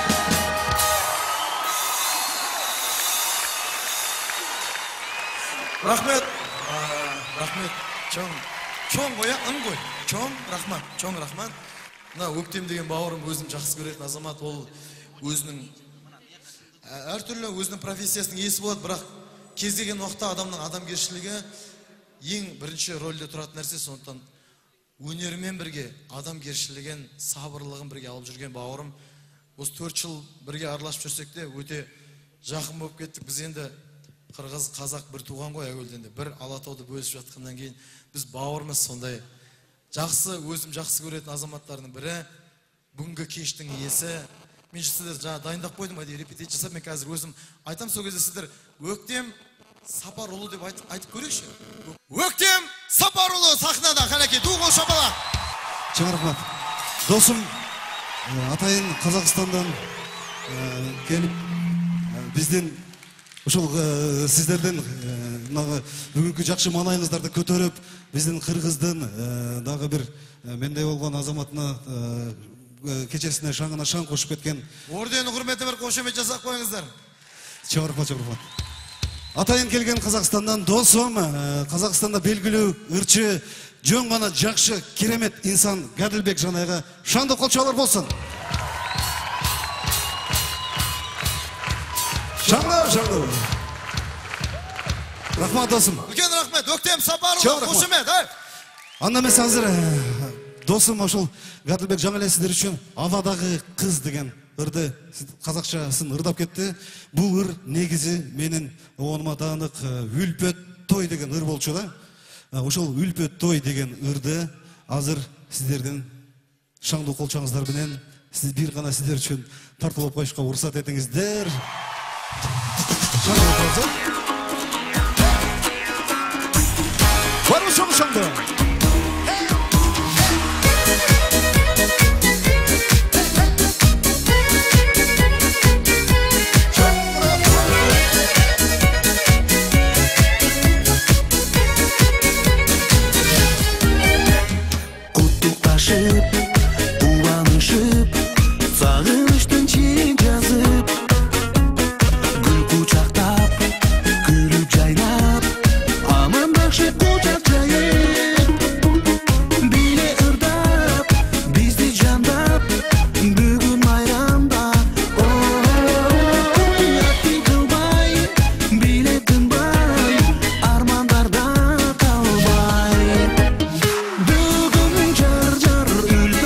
Рахмет. Рахмет. Чоң қоя, ын қой. Чоң рахмат, чоң рахмат. Мына Өктем деген бауырым өзім жақсы көретін азамат. Ол өзінің әртүрлі өзінің профессиясының иесі болады, бірақ кез келген уақытта адамның адамгершілігі ең бірінші рөлде тұратын нәрсе. Сондықтан өнерімен бірге адамгершілігін, сабырлығын бірге алып жүрген бауырым. Осы 4 жыл бірге араласып жүрсек те өте жақын болып кеттік. Біз енді қырғыз, қазақ бір туған ғой әуелден де. Бір Алатауды бөлісіп жатқаннан кейін біз бауырымыз, сондай жақсы, өзім жақсы көретін азаматтардың бірі, бүгінгі кештің иесі. Мен сіздер жаңа дайындап қойдым, репетит жасап, мен қазір өзім айтам, сол кезде сіздер Өктем Сапарұлы деп айтып көрейікші. Өктем Сапарұлы сахнада, қанекей, ду қол шапалақ. Чоң рахмат. Досым, атайын Қазақстандан келіп, бізден ошол сіздерден бүгінгі жақшы маңайыңыздарды көтеріп, біздің Қырғыздың дағы бір мендей болған азаматына кечесіне шаңына шаң қошып кеткен. Орден құрметі бір қошемет жасап қойыңыздар. Чоң рахмат. Атайын келген Қазақстандан досым, Қазақстанда белгілі ырчы, жөн ғана жақшы, керемет инсан Гадылбек Жанайға шаңды қолшаулар болсын. Шаңды. Рахмат досым. Үлкен рахмет, Өктем Сапарұлы, қошемет. Анда мен қазір досым ошол Гадылбек Жанай сіздер үшін Авадағы қыз деген ырды қазақшасын ырдап кетті. Бұл ыр негізі менің оныма танық Үлпөт той деген ыр болчу да. Ошол Үлпөт той деген ырды азыр сіздерден шаңды қолчаңыздар менен сіз бір ғана сіздер үшін тартылып қойышқа урсат етіңіздер. Бар ма шаңды? Туанышып, сағыныштың чек жазып, гүл құшақтап, күліп жайнап, амандақшы құшақ жайып, биле ырдап, бізді жандап, бүгін майранда, ятты қылбай, биле тынбай, армандарда қалбай. Бүгін жар-жар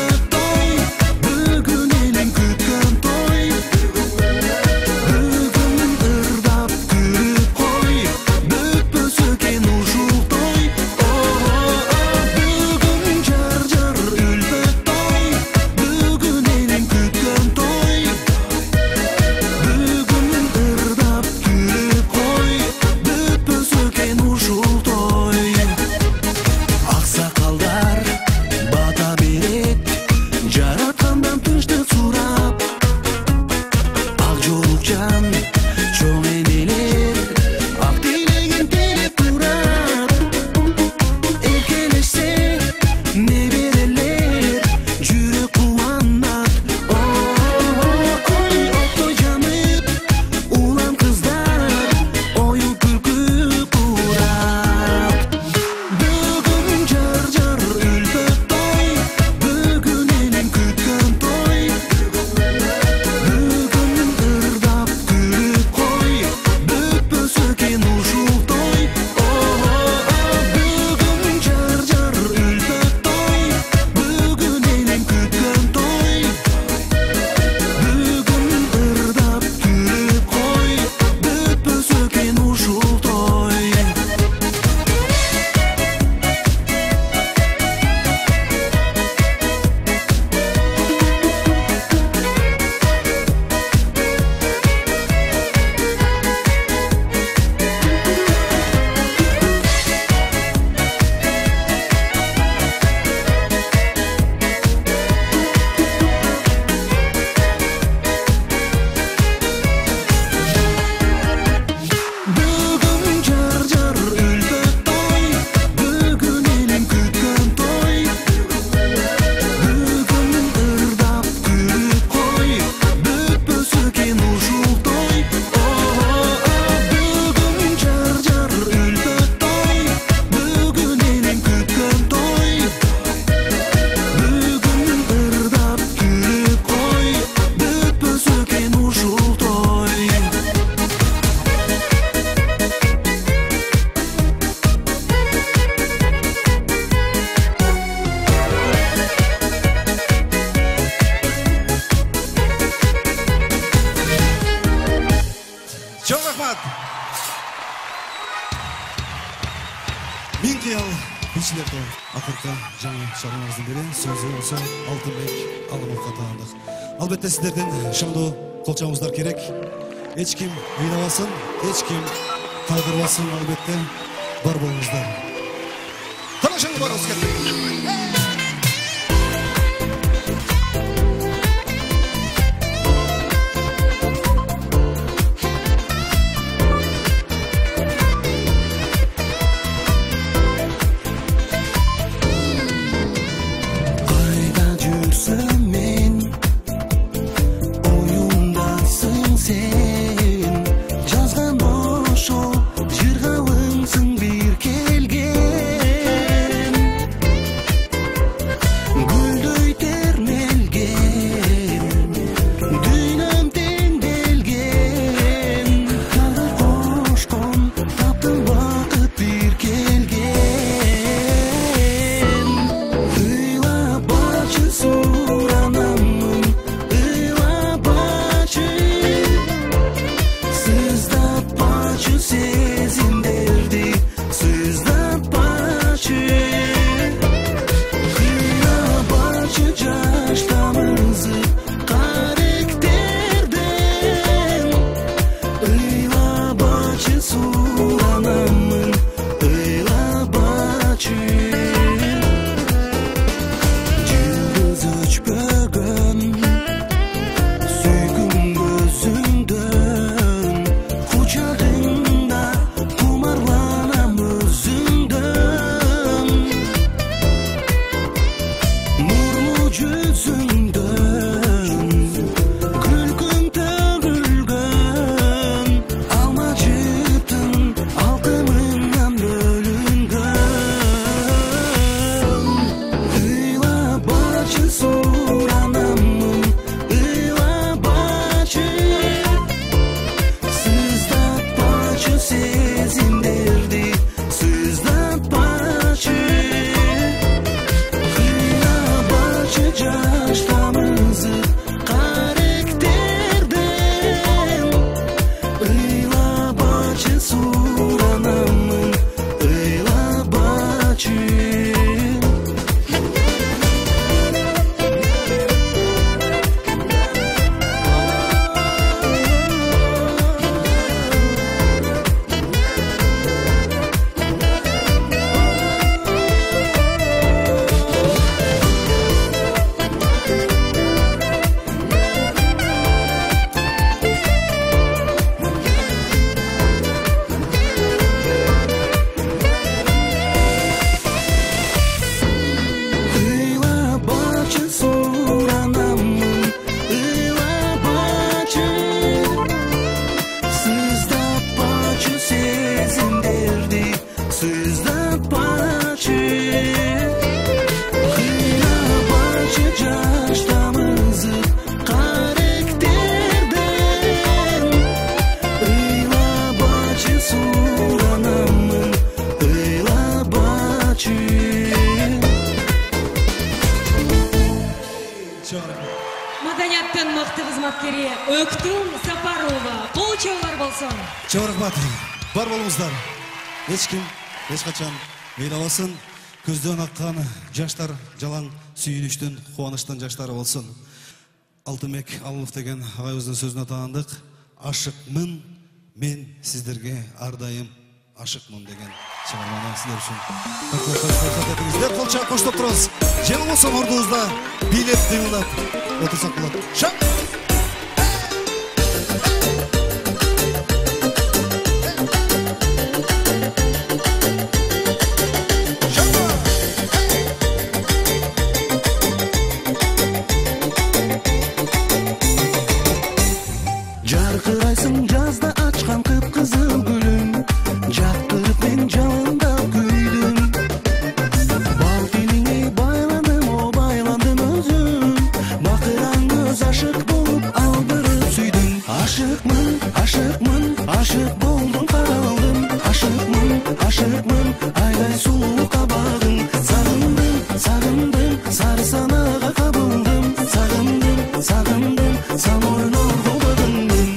силерге акыркы жаңы чыгармаңыздын бири сөзү болсо Алтынбек Алымовго таандык. Албетте сиздерден шымдуу кол чабуулдар керек. Эч ким ыйнабасын, эч ким кайгырбасын, албетте бар болуңуздар. Тамашаны барыңыз керек. Madaniyattan mıқты қызматкері Өктүм Сапарова. Қол чабуулар болсын. Чоң рахмат. Бар болуңуздар. Эч ким эч качан ыйнабасын. Көздөн аккан жаштар жалаң сүйүнүштүн, кубанычтын жаштары болсун. Алтынбек Алымов деген агайыбыздын сөзүнө таандык. Ашыкмын, мен сиздерге ар дайым ашыкмын деген чыгарманы сиздер үчүн. Кол чабып коштоп турабыз. Жел болсо ордубузда бийлеп дыйылдап отурсак болот. Шак! Жарқырайсың жазда ачқан қып-қызыл гүлің, жақтырып мен жалында күйдім. Бал тіліңе байландым, о байландым өзім, бақыран көз ашық болып алдырып сүйдім. Ашықмын, ашықмын, ашық болдым қаралдым. Ашықмын, айдай сұлу қабағың. Сағындым, сағындым, сары санаға қабылдым. Сағындым, сан ойнар болдым.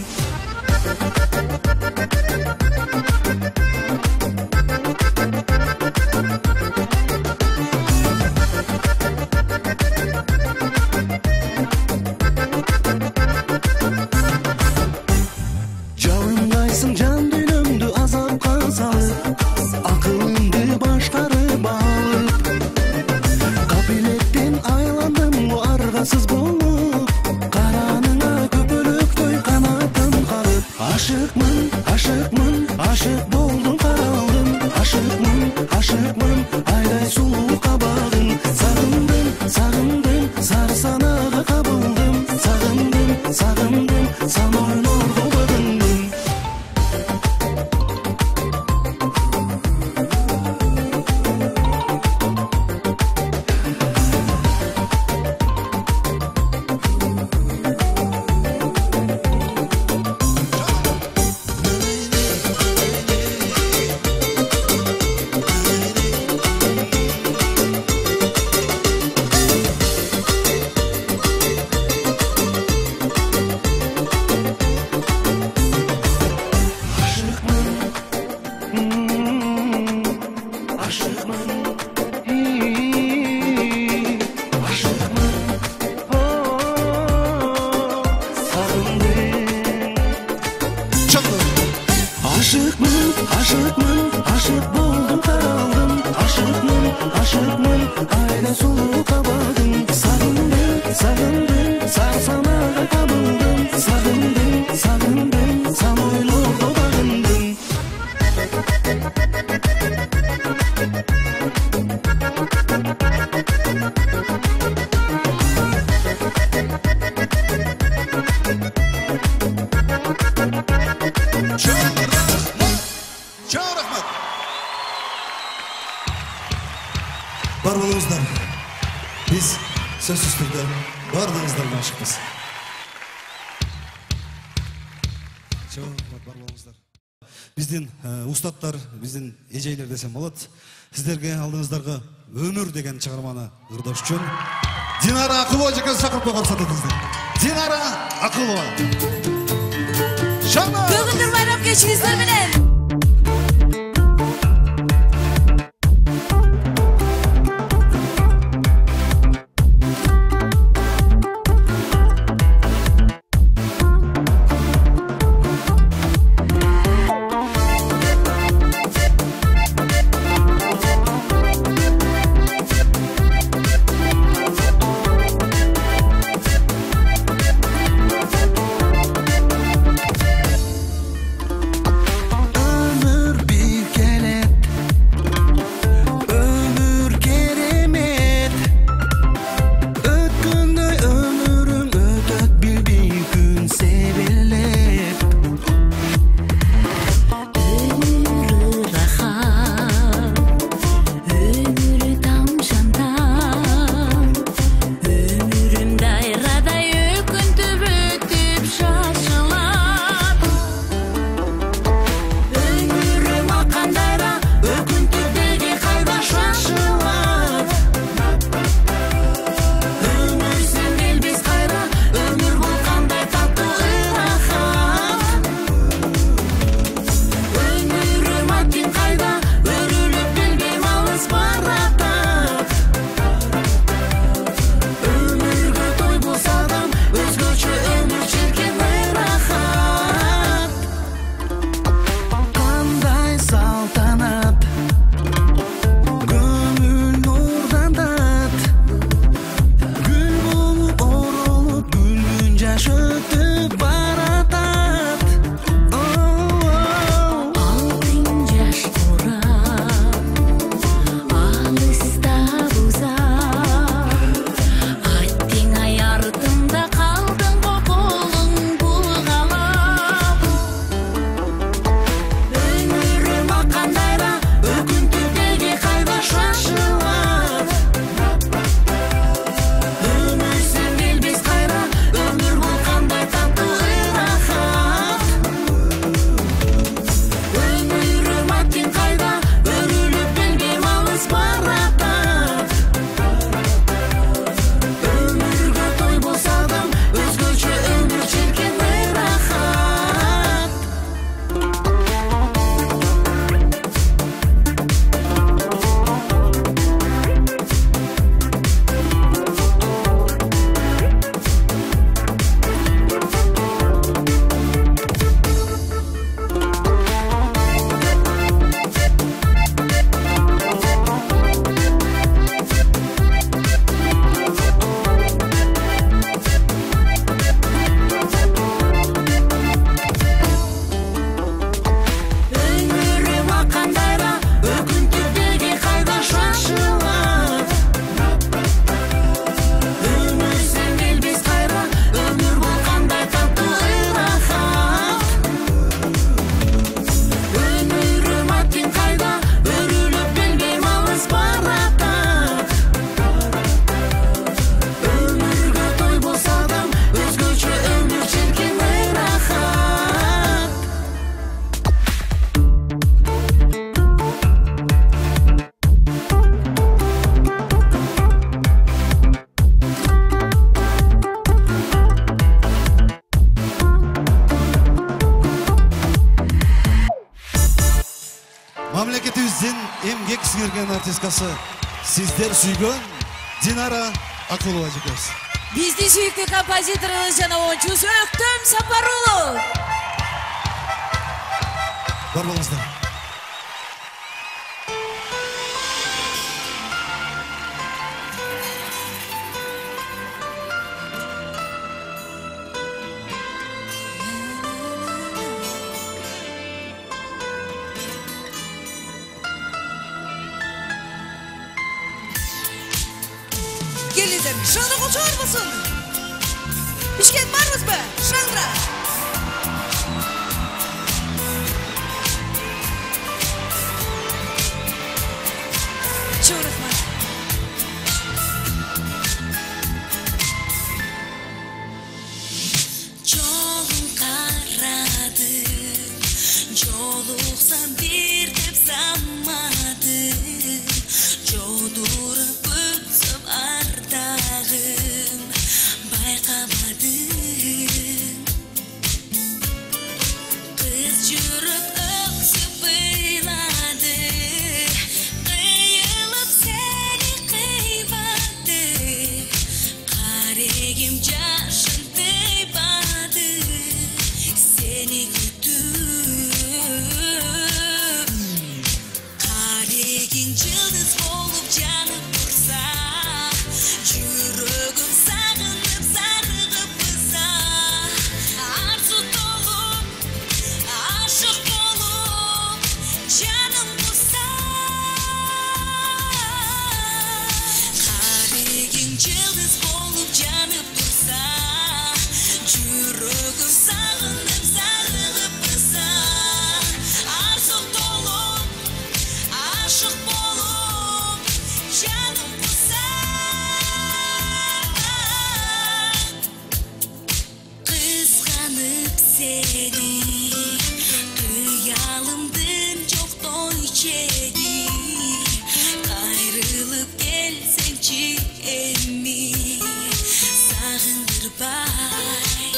Чоң рахмат. Бар болуңуздар. Биз сөзсүз түрдө бардыгыңыздарга ашыкпыз. Чоң рахмат, бар болуңуздар. Биздин устаттар, биздин эжейлер десем болот. Сиздерге алдыңыздарга өмүр деген чыгарманы ырдаш үчүн Динара Акулова жекеси чакырып койгон сататыңыздар. Динара Акулова. Шана. Бүгүндүр байрам кечиңиздер менен. Мамлекетибиздин эмгек сиңирген артисткасы сиздер сүйгөн Динара Акулова жекебиз. Биздин сүйүктүү композиторубуз жана оюнчубуз Өктөм Сапарулов. Бар болуңуздар. Шаңды қолшылар болсын. Бішкент бармыз ба? Шаңдыра. Чоң рахмат. Жолын қарадым, жолықсам бер деп замадым, жодырып өтсіп ардағым, байқамадым. Қыз жүріп өксіп ыйлады, қиылып сені қимады, қарегім жашын тыйбады, сені күтіп. Қарегің жылдыз болып жанып тұрса, жүрегім сағынып зарығып бұза. Арзу толып, ашық болып, жаным бұза. Қарегің жылдыз болып жанып тұрса, жүрегім сағынып зарығып бұза. Арзу толып, ашық болып, жаным бұза. Қызғанып сені, қиялымдың жоқ той чегі, қайрылып келсеңші емі, сағындырбай.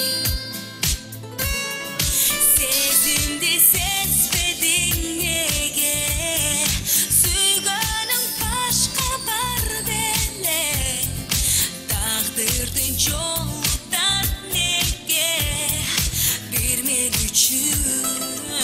Сезімді сезбедің неге, сүйгенің башқа бар беле, тағдырдың жолы тарт неге, бермек үшін.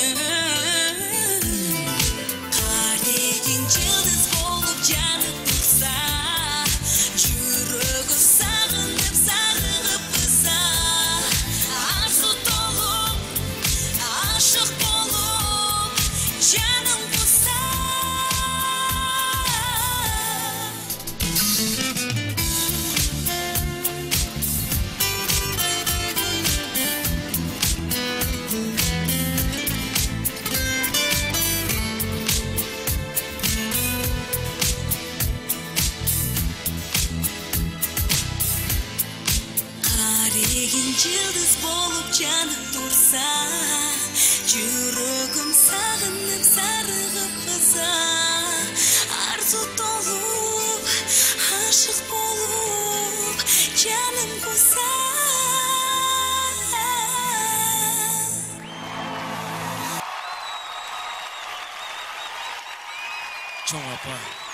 Қарегің жылдыз болып жанып тұрса, жүрегім сағынып зарығып бұза. Арзу толып, ашық болып, жаным бұза. Қарегің жылдыз болып жанып тұрса, жүрегім сағынып зарығып бұза. Арзу толып, ашық болып, жаным бұза. Чоң апа,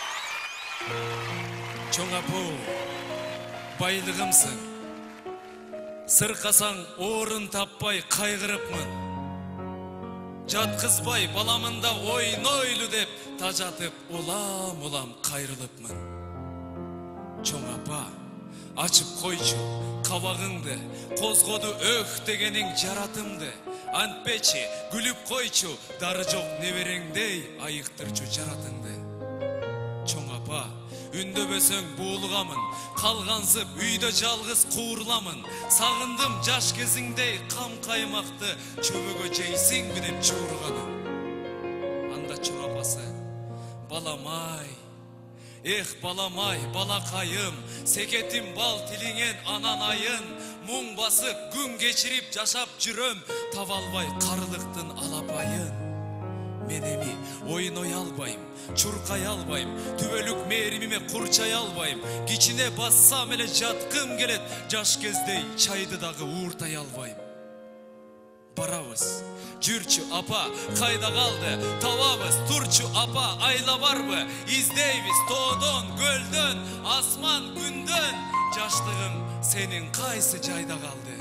чоң апа, байлығымсың. Сырқасаң орын таппай қайғырыпмын. Жатқызбай баламында ойнойлы деп тажатып улам-улам қайрылыпмын. Чоң апа, ашып қойчу қабағыңды, қозғоду өх дегенің жаратымды. Антпечи күліп қойчу дары жоқ небереңдей айықтырчу жаратыңды. Чоң апа, үндебесең буылғамын, қалғансып үйді жалғыз қуырламын. Сағындым жаш кезіңдей қам қаймақты, чөбөгө жейсің деп жуырғаны. Анда чоң апасы, баламай, эх баламай, балақайым, секетім бал тилingen анан айын, мұң басып күн кечирип жашап жүрөм, табалбай қарылықтың алапайын. Мен эми ойной албайм, чуркай албайм, түбөлүк мээримиме курчай албайм. Кичине бассам эле жаткым келет, жаш кездей чайды дагы ууртай албайм. Барабыз, жүрчү апа, кайда калды? Табабыз, турчу апа, айла барбы? Издейбиз тоодон, көлдөн, асман, күндөн. Жаштыгым сенин кайсы жайда калды?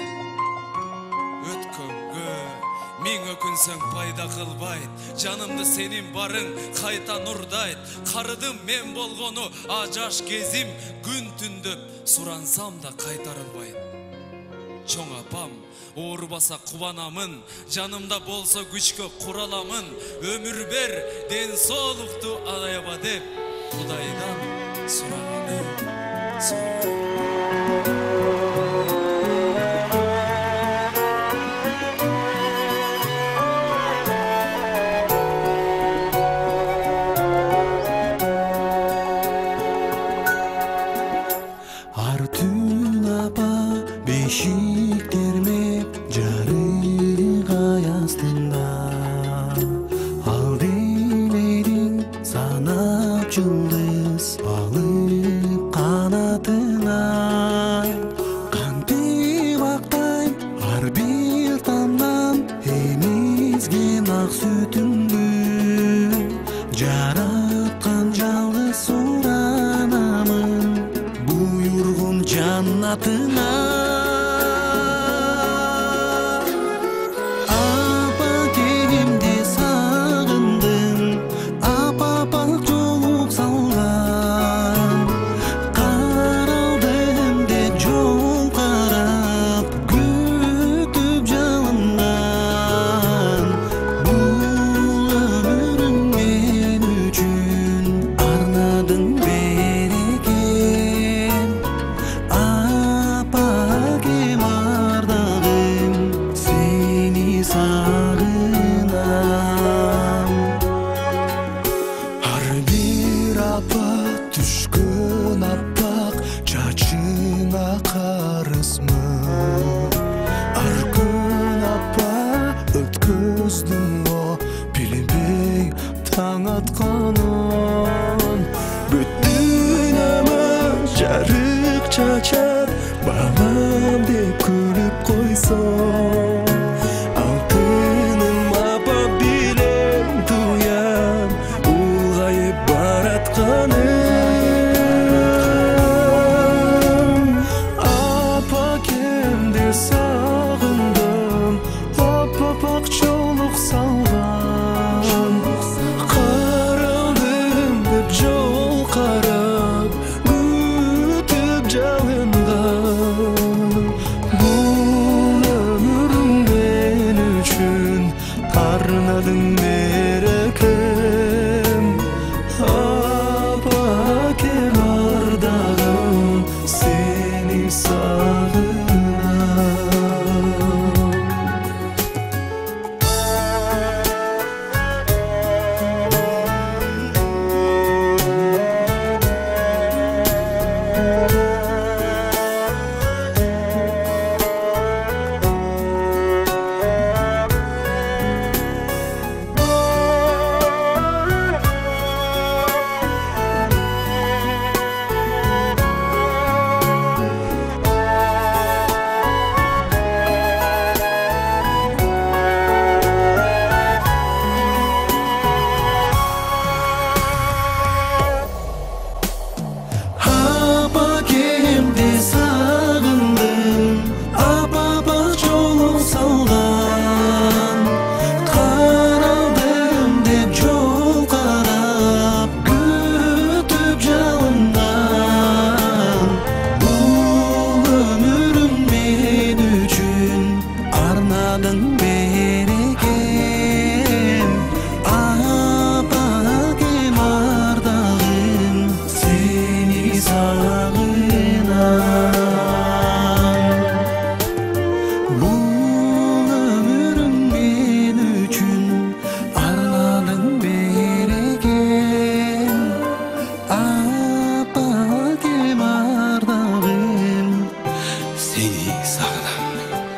Өткөнгө миң өкүнсөң пайда кылбайт, жанымды сенин барың кайта нурдайт. Карыдым мен болгону а жаш кезим, күн түндөп сурансам да кайтарылбайт. Чоң апам, оорубаса кубанамын, жанымда болсо күчкө кураламын. Өмүр бер, ден соолукту аяба деп, Кудайдан сураганым. ар түн апа бешик термеп жарык ай астында ал делериң санап жылдыз алып канатына кантип актайм ар бир тамдан эмизген ак сүтүңдү жараткан жалгыз суранамын буйргун жаннатына апа кегимди сагындым апа жолук салган каралдым деп жол карап күтүп жалындан бул өмүрүм мен үчүн арнадың берекем апа кем ардагым сени сагынам ар бир апа түшкөн аппак чачыңа карысмы ар күн апа өткөздүң о билбей таң атканын бүт дүйнөмө жарык чачат балам деп күлүп койсоң алтыным апа билем туям улгайып баратканым апа кемди сагындым аппак жолук салган каралдым деп жол карап күтүп жалынган бул өмүрүм мен үчүн арнадың берекем апа кем ардагым сени сагынам апа кемди сагындым апа жолук салган каралдым деп жол карап күтүп жалындан бул өмүрүм мен үчүн арнадың берекем апа кем ардагым сени сагынам бул өмүрүм мен үчүн арнадың берекем апа кем ардагым сени сагынам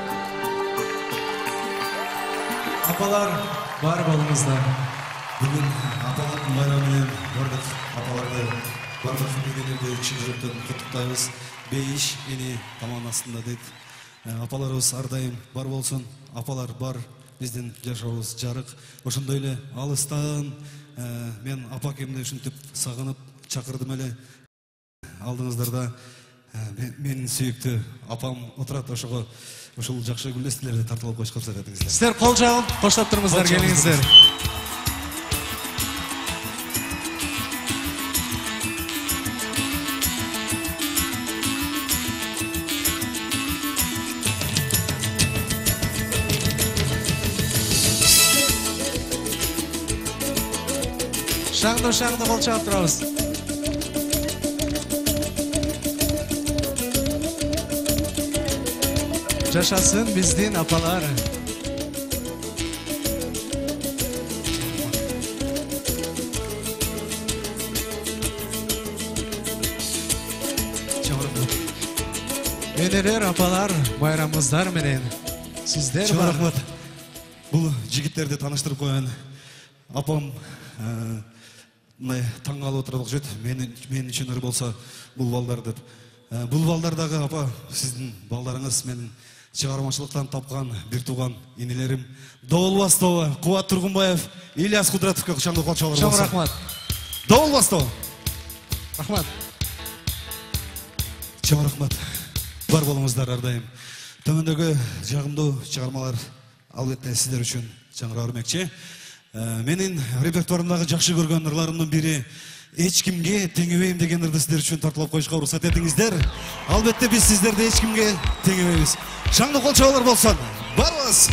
Апалар, бар болыңыздар. Бүгін апалардың байрамы менен бардық апаларды, бардық билгендерди чын жүрөктөн куттуктайбыз. Бейиш эни таман астында дейт. Апаларыбыз ардайым бар болсун. Апалар бар, биздин жашообуз жарык. Ошондой эле алыстан мен апа кемди ушинтип сагынып чакырдым эле. Алдыңыздарда менин сүйүктүү апам отурат, ошого ушул жакшы гүлдестилерди тартып коюшка уруксат этиңиздер. Сіздер қол жағын қоштап тұрыңыздар, келіңіздер. Шаңды қол жағып тұрабыз. Жашасын биздин апалар. Энелер, апалар, байрамыңыздар менен. Сиздер Чоң бар. рахмат. Бұл жігіттерді таныштырып қоян. Апам мынай таң қалып отырдық жет. Мен үшін ыр болса бұл балдар деп. Бұл балдардағы апа, сіздің балдарыңыз менің шығармашылықтан тапқан бір туған енелерім. Доул Бастова, Қуат Тұрғынбаев, Ильяс Құдыратовқа шаңды қолшалар болса. Чоң рахмат. Доул Бастова. Рахмат. Чоң рахмат. Бар болыңыздар әрдайым. Төмендегі жағымды шығармалар албетте сіздер үшін жаңыра өрмекші. Менің репертуарымдағы жақсы көрген ырларымның бірі ешкімге теңемеймін деген ырды сіздер үшін тартылып қойышқа рұқсат етіңіздер. Албетте біз сіздерді ешкімге теңемейміз. Шаңды қол шабалар болсын. Барыңыз!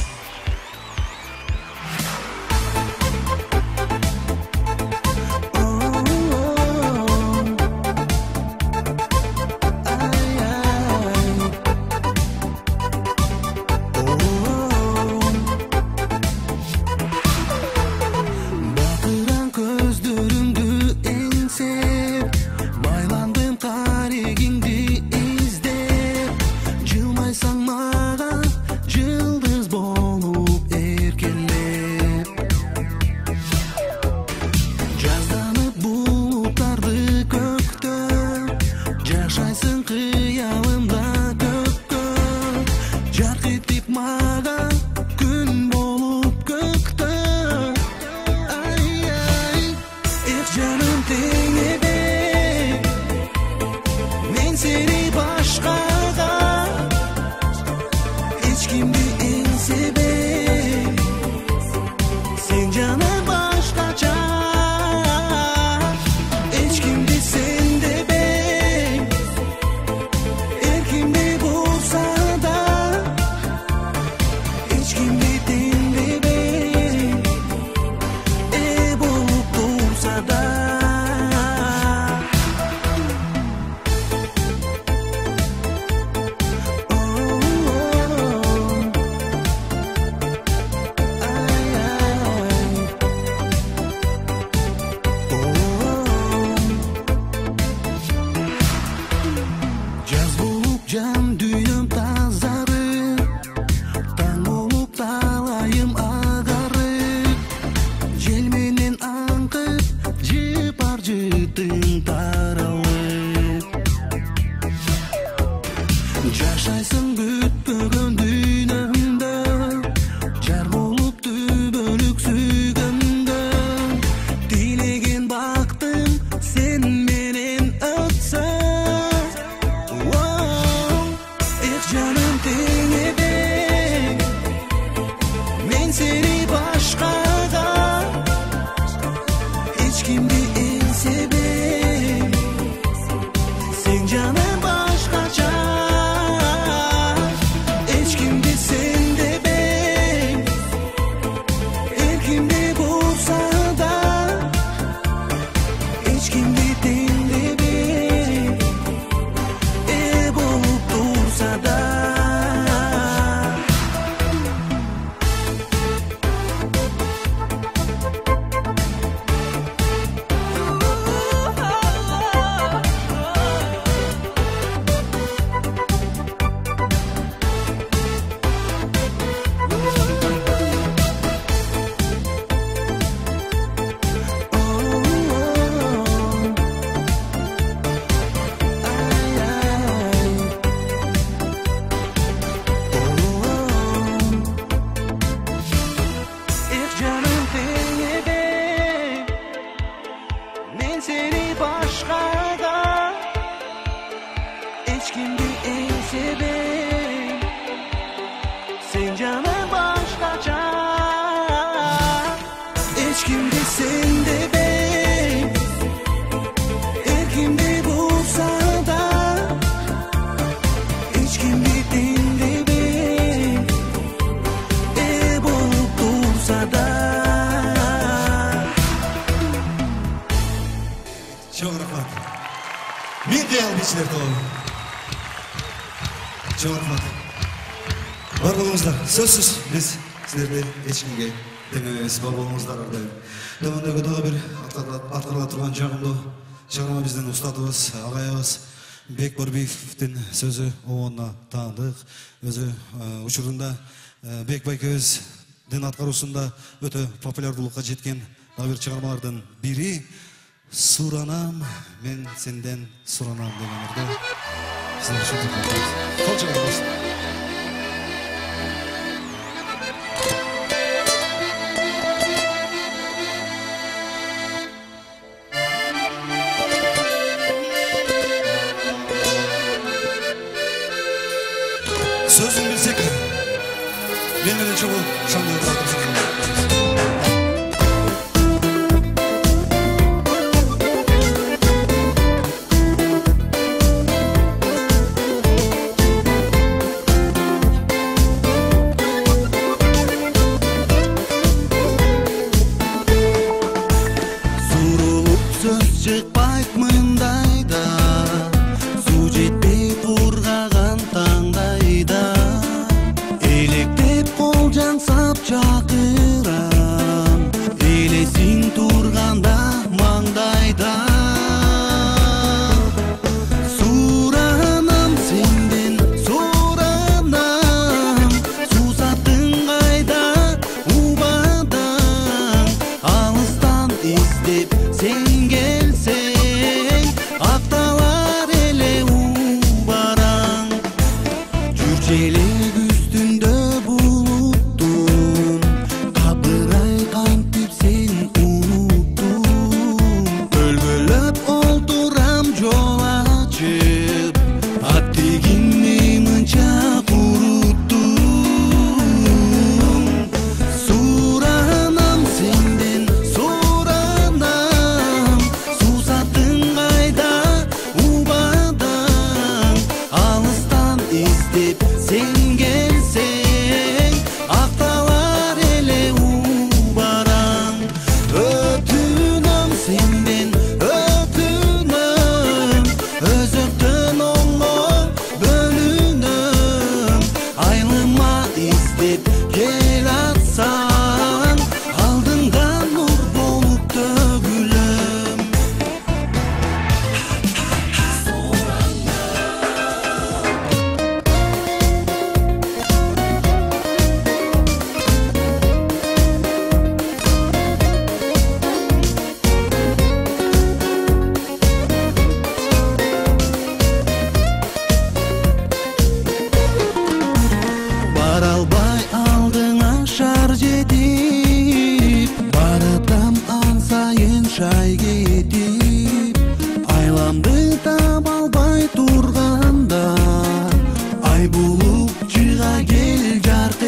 Бар болыңыздар, сөзсіз біз сіздерді ешкімге теңемейміз. Бар болыңыздар әрдайым. Төмендегі тағы бір атқарыла тұрған жағымды шығарма біздің ұстатыбыз, ағайымыз Бек Борбиевтің сөзі оғына таандық. Өзі ұшырында Бек Байкөз дін атқарусында өте популярдылыққа жеткен набір шығармалардың бірі «Суранам, мен сенден суранам» деген ұрды. Сіздер үшін тұтқандыңыз. Қол шығар болсын. Sözün bilsek, benimle çabuk şanlı bırakırsın. Surulup söz çıkmayıp mındayda, su jetpey kurgagan tangdayda, elektep kol jansap çakıram, elesin turganda mangdayda. Suranam senden soranam, susatın kayda ubadan, alıstan izdep sen gelsen, aktalar ele ubaran. Жүрчелек үстүндө булуттун, кабырай кантип сен унуттум. Өлгөлөп олтурам жол ачып, аттегинни мынча куруттум. Суранам сенден соранам, сусатын кайда убадан, алыстан издеп sen gelsen, aktalar ele ubaran. Ötünam senden ötünam, özöktön oңго bölünüm. Aylıma izdep gel atsan, aldından nur bolup tөгүлөм. Бар албай алдыңа шар жетип, баратам ан сайын шай кетип. Айламды таба албай турганда, ай булуп чыга кел жарк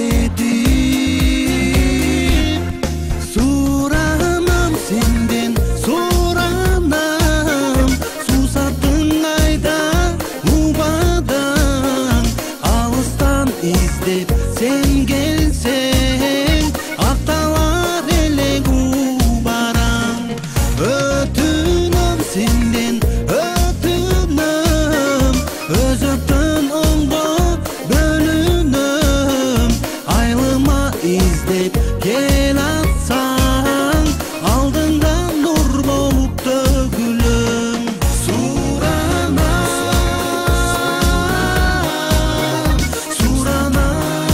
этип. Суранам сенден соранам, сусатын кайда убадан, алыстан издеп sen gelsen, aktalar ele ubaran. Ötünam senden ötünam, özöktön oңго bölünüm. Aylıma izdep gel atsan, aldından nur bolup tөгүлөм. Suranam, suranam,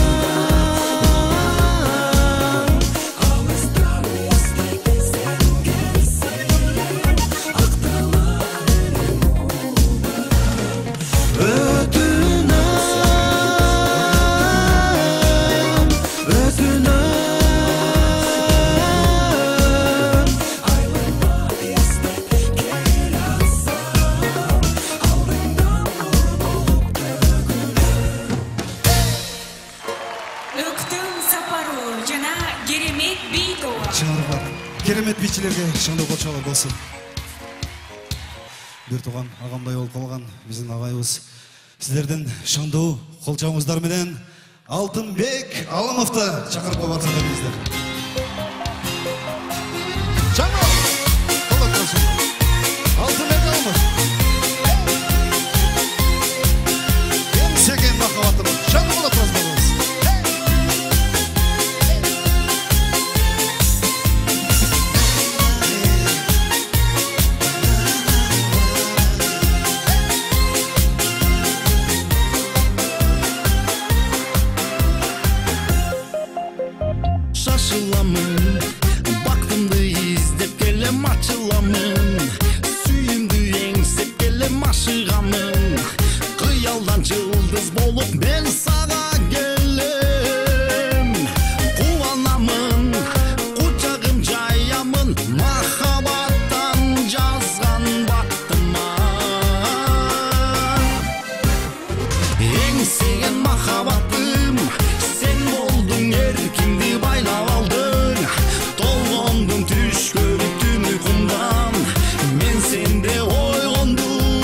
alыстан издеп sen gelsen, aktalar ele ubaran. Ötünam, ötünam, aylıma izdep gel atsan, aldından nur bolup tөгүлөм. Өктөм сапару жана керемет бийто. Чыңырбат. Керемет бийчилерге шаңдоо колчоолор болсун. Бир тууган агамдай болуп калган биздин агайыбыз. Сиздердин шаңдоо колчоңуздар менен Алтынбек Аламовду чакырып барсаңдар дейсиздер. Чаңдоо колок болсун. Алтынбек Аламов. Сеген махаббатым. Шаңдоо болуп барсаңдар. ашыламын, бактымды издеп келем ачыламын, сүйүмдү эңсеп келем ашыгамын, кыялдан жылдыз болуп мен сага келем, кубанамын, кучагым жаямын, махабаттан жазган бактыма. Эңсеген махаббатым, сен болдуң, эркимди байлап алдың, толгондум түш көрүп түн уйкумдан, мен сенде ойгондум.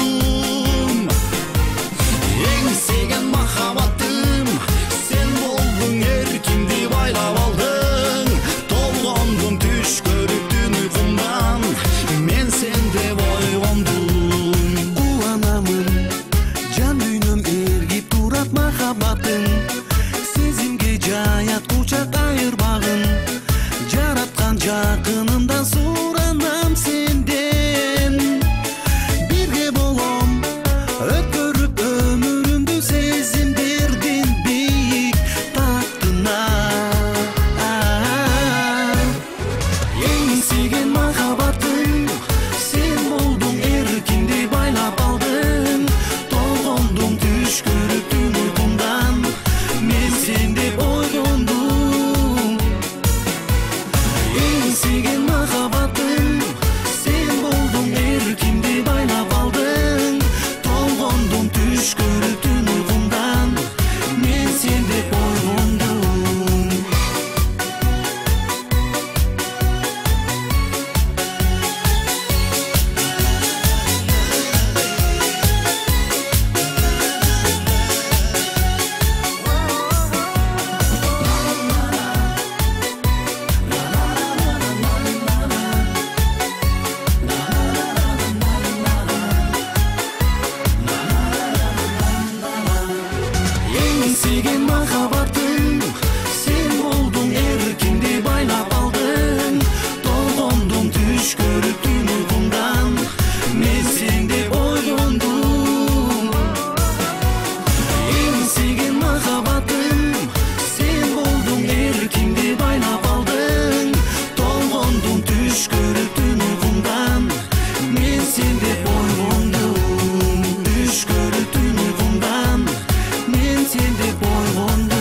Эңсеген махаббатым, сен болдуң, эркимди байлап алдың, толгондум түш көрүп түн уйкумдан, мен сенде ойгондум. Кубанамын, жан дүйнөм эргип турат махаббатың, сезимге жаят кучак айырбагын, жараткан жакынымдан суранам сенден, бирге болом өткөрүп өмүрүмдү сезимдердин бийик тактына. Эңсеген махаббатым, сен болдуң, эркимди байлап алдың, толгондум түш көрүп түн уйкумдан, мен сенде ойгондум. Эңсеген махаббатым, сен болдуң, эркимди байлап алдың, толгондум түш көрүп түн уйкумдан, мен сенде ойгондум. Эңсеген махаббатым, сен болдуң, эркимди байлап алдың, толгондум түш көрүп түн уйкумдан, мен сенде ойгондум. Эңсеген махаббатым, сен болдуң, эркимди байлап алдың, толгондум түш көрүп түн уйкумдан, мен сенде ойгондум. Түш көрүп түн уйкумдан, мен сенде ойгондум.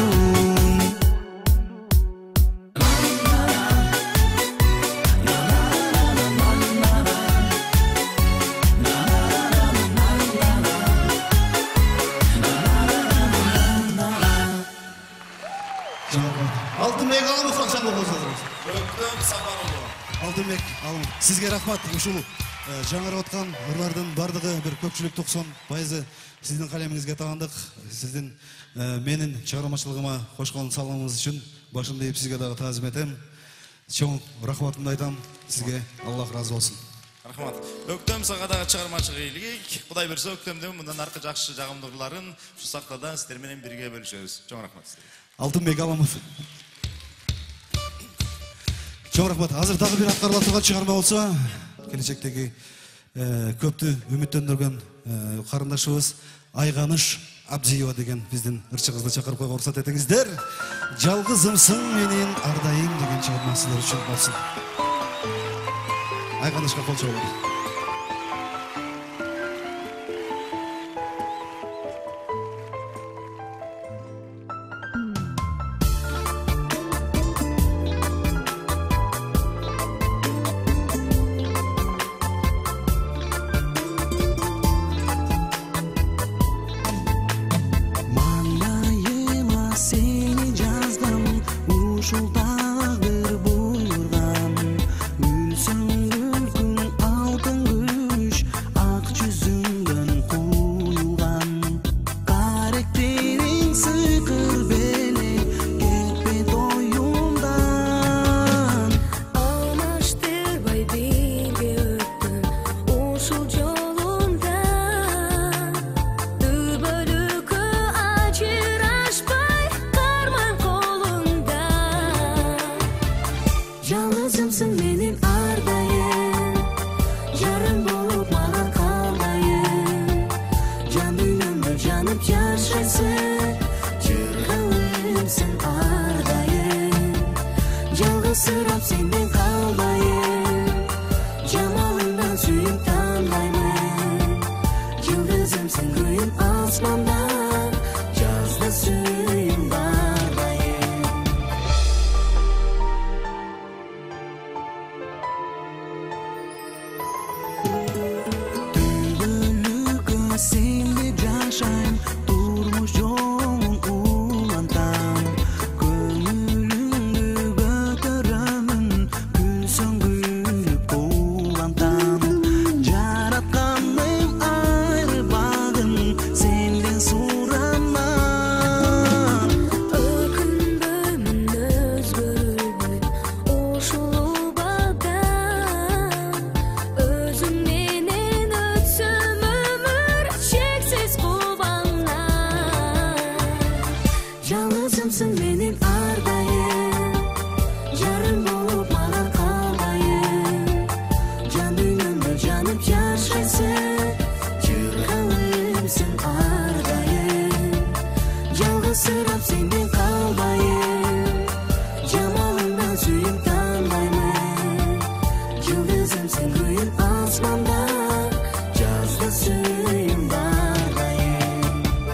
Алтынбек Алымов акчаны козгодуңуз. Өктөм Сапарұлы. Алтынбек Алымов, сизге рахмат. Ушул жаңырып аткан ырлардын бардыгы бир көпчүлүк 90% сиздин калемиңизге таандык. Сиздин менин чыгармачылыгыма кошкон салымыңыз үчүн башымды ийип сизге дагы таазим этем. Чоң рахматымды айтам. Сизге Аллах разы болсун. Рахмат. Өктөм сага дагы чыгармачылык ийгилик. Кудай берсе өктөмдүн мындан аркы жакшы жагымдуу ырларын ушу сактадан сиздер менен бирге бөлүшөбүз. Чоң рахмат сизге. Алтынбек Алымов. Чоң рахмат. Азыр дагы бир аткарыла турган чыгарма болсо, келечектеги көптү үмүттөндүргөн карындашыбыз Айганыш Абзиева деген биздин ырчы кызды чакырып койгонго уруксат этиңиздер. Жалгызымсың менин ардайым деген чыгарма силер үчүн болсун. Айганышка кол чабуулар. yaşasın, çırgınımsın ardayım. Жалғызсырап сенден қалбайым, жамалыңнан сүйіп таңдаймын. Жұлдызымсың көйін аспанда, жазда сүйім бардайым. Түбілігі сенде жашайым, тұрмыш жолын улантам. Көңіліңді көтеремін, күлсің күліп улантам. Жаратқаным айырбағын сенден сұраман. Өкінбеймін өзгермей ошол балда, өзіңменен өтсем өмір шексіз қубаңнан. Жалғызымсың менің ардайым, жарым болып маған қалайым. Жан дүниемді жанып жашайсың, жүрегімсің ардайым. Жалғызсырап сенден қалбайым, жамалыңнан сүйіп таңдаймын. Жұлдызымсың көйін аспанда, жазда сүйім бардайым.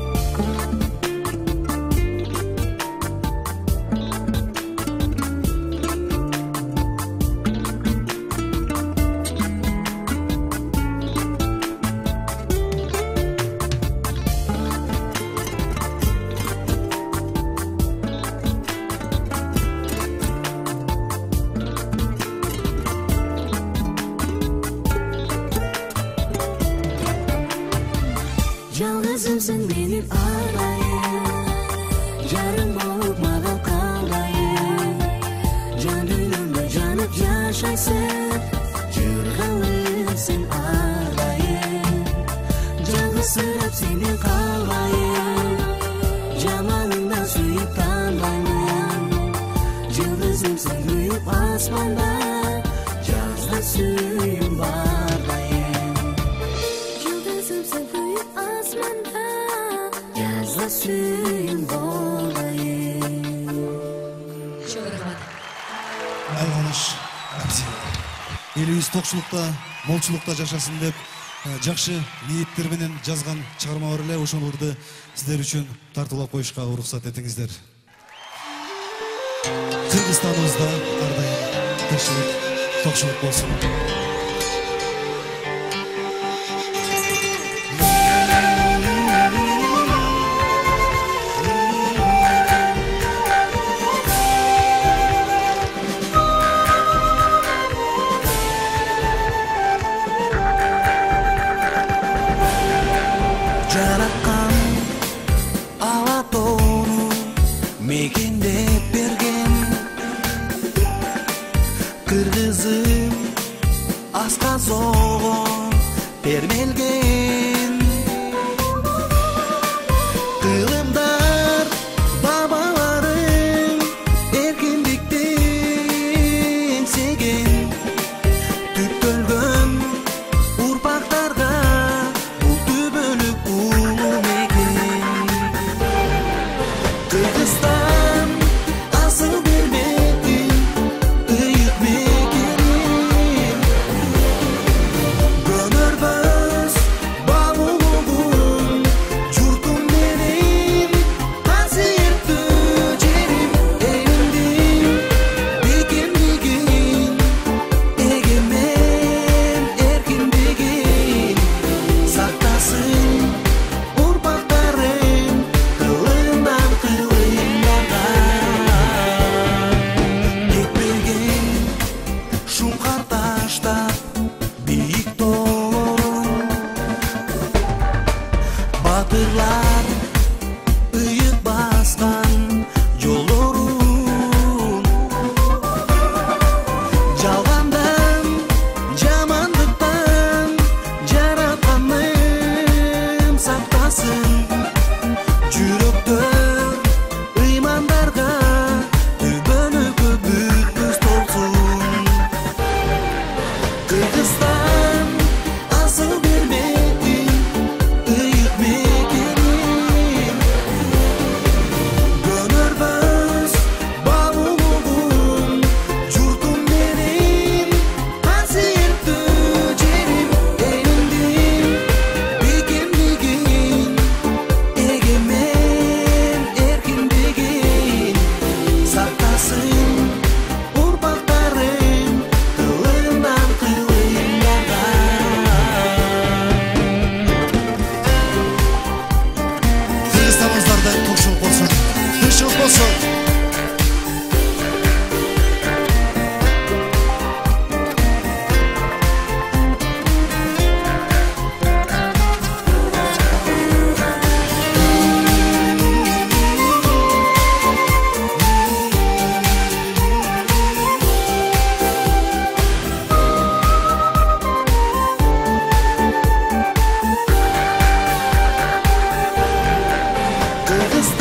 Жалғызымсың менің ардайым, жарым болып маған қалайым. Жан дүниемді жанып жашайсың, жүрегімсің ардайым. Жалғызсырап сенден қалбайым, жамалыңнан сүйіп таңдаймын. Жұлдызымсың көйіп аспанда, жазда сүйім бардайым. Жұлдызымсың көйіп аспанда, жазда сүйім болайым. Айғаныш әпсен. Еліміз тоқшылықта, молчылықта жашасын деп, жақшы ниеттерменен жазған шығарма бар эле, ошолорду сіздер үшін тартылап қойышқа рұқсат етіңіздер. Қырғызстанымызда ардайым тіршілік, тоқшылық болсын. Жаратқан Алатауны мекендеп берген, Кыргызым асқазоғын термелген. Кылымдар бабаларым эркиндикти еңсеген, түптөлгөн урпактарга бул түбөлүк улуу мекен. Кыргызстан асыл бермектин ыйык мекенин, көнөрбөс бабулугун журтум менен, касиеттүү жерим элимдин бекемдигин, эгемен эркиндигин сактасын урпактарым кылымдан кылымга. кыргызстан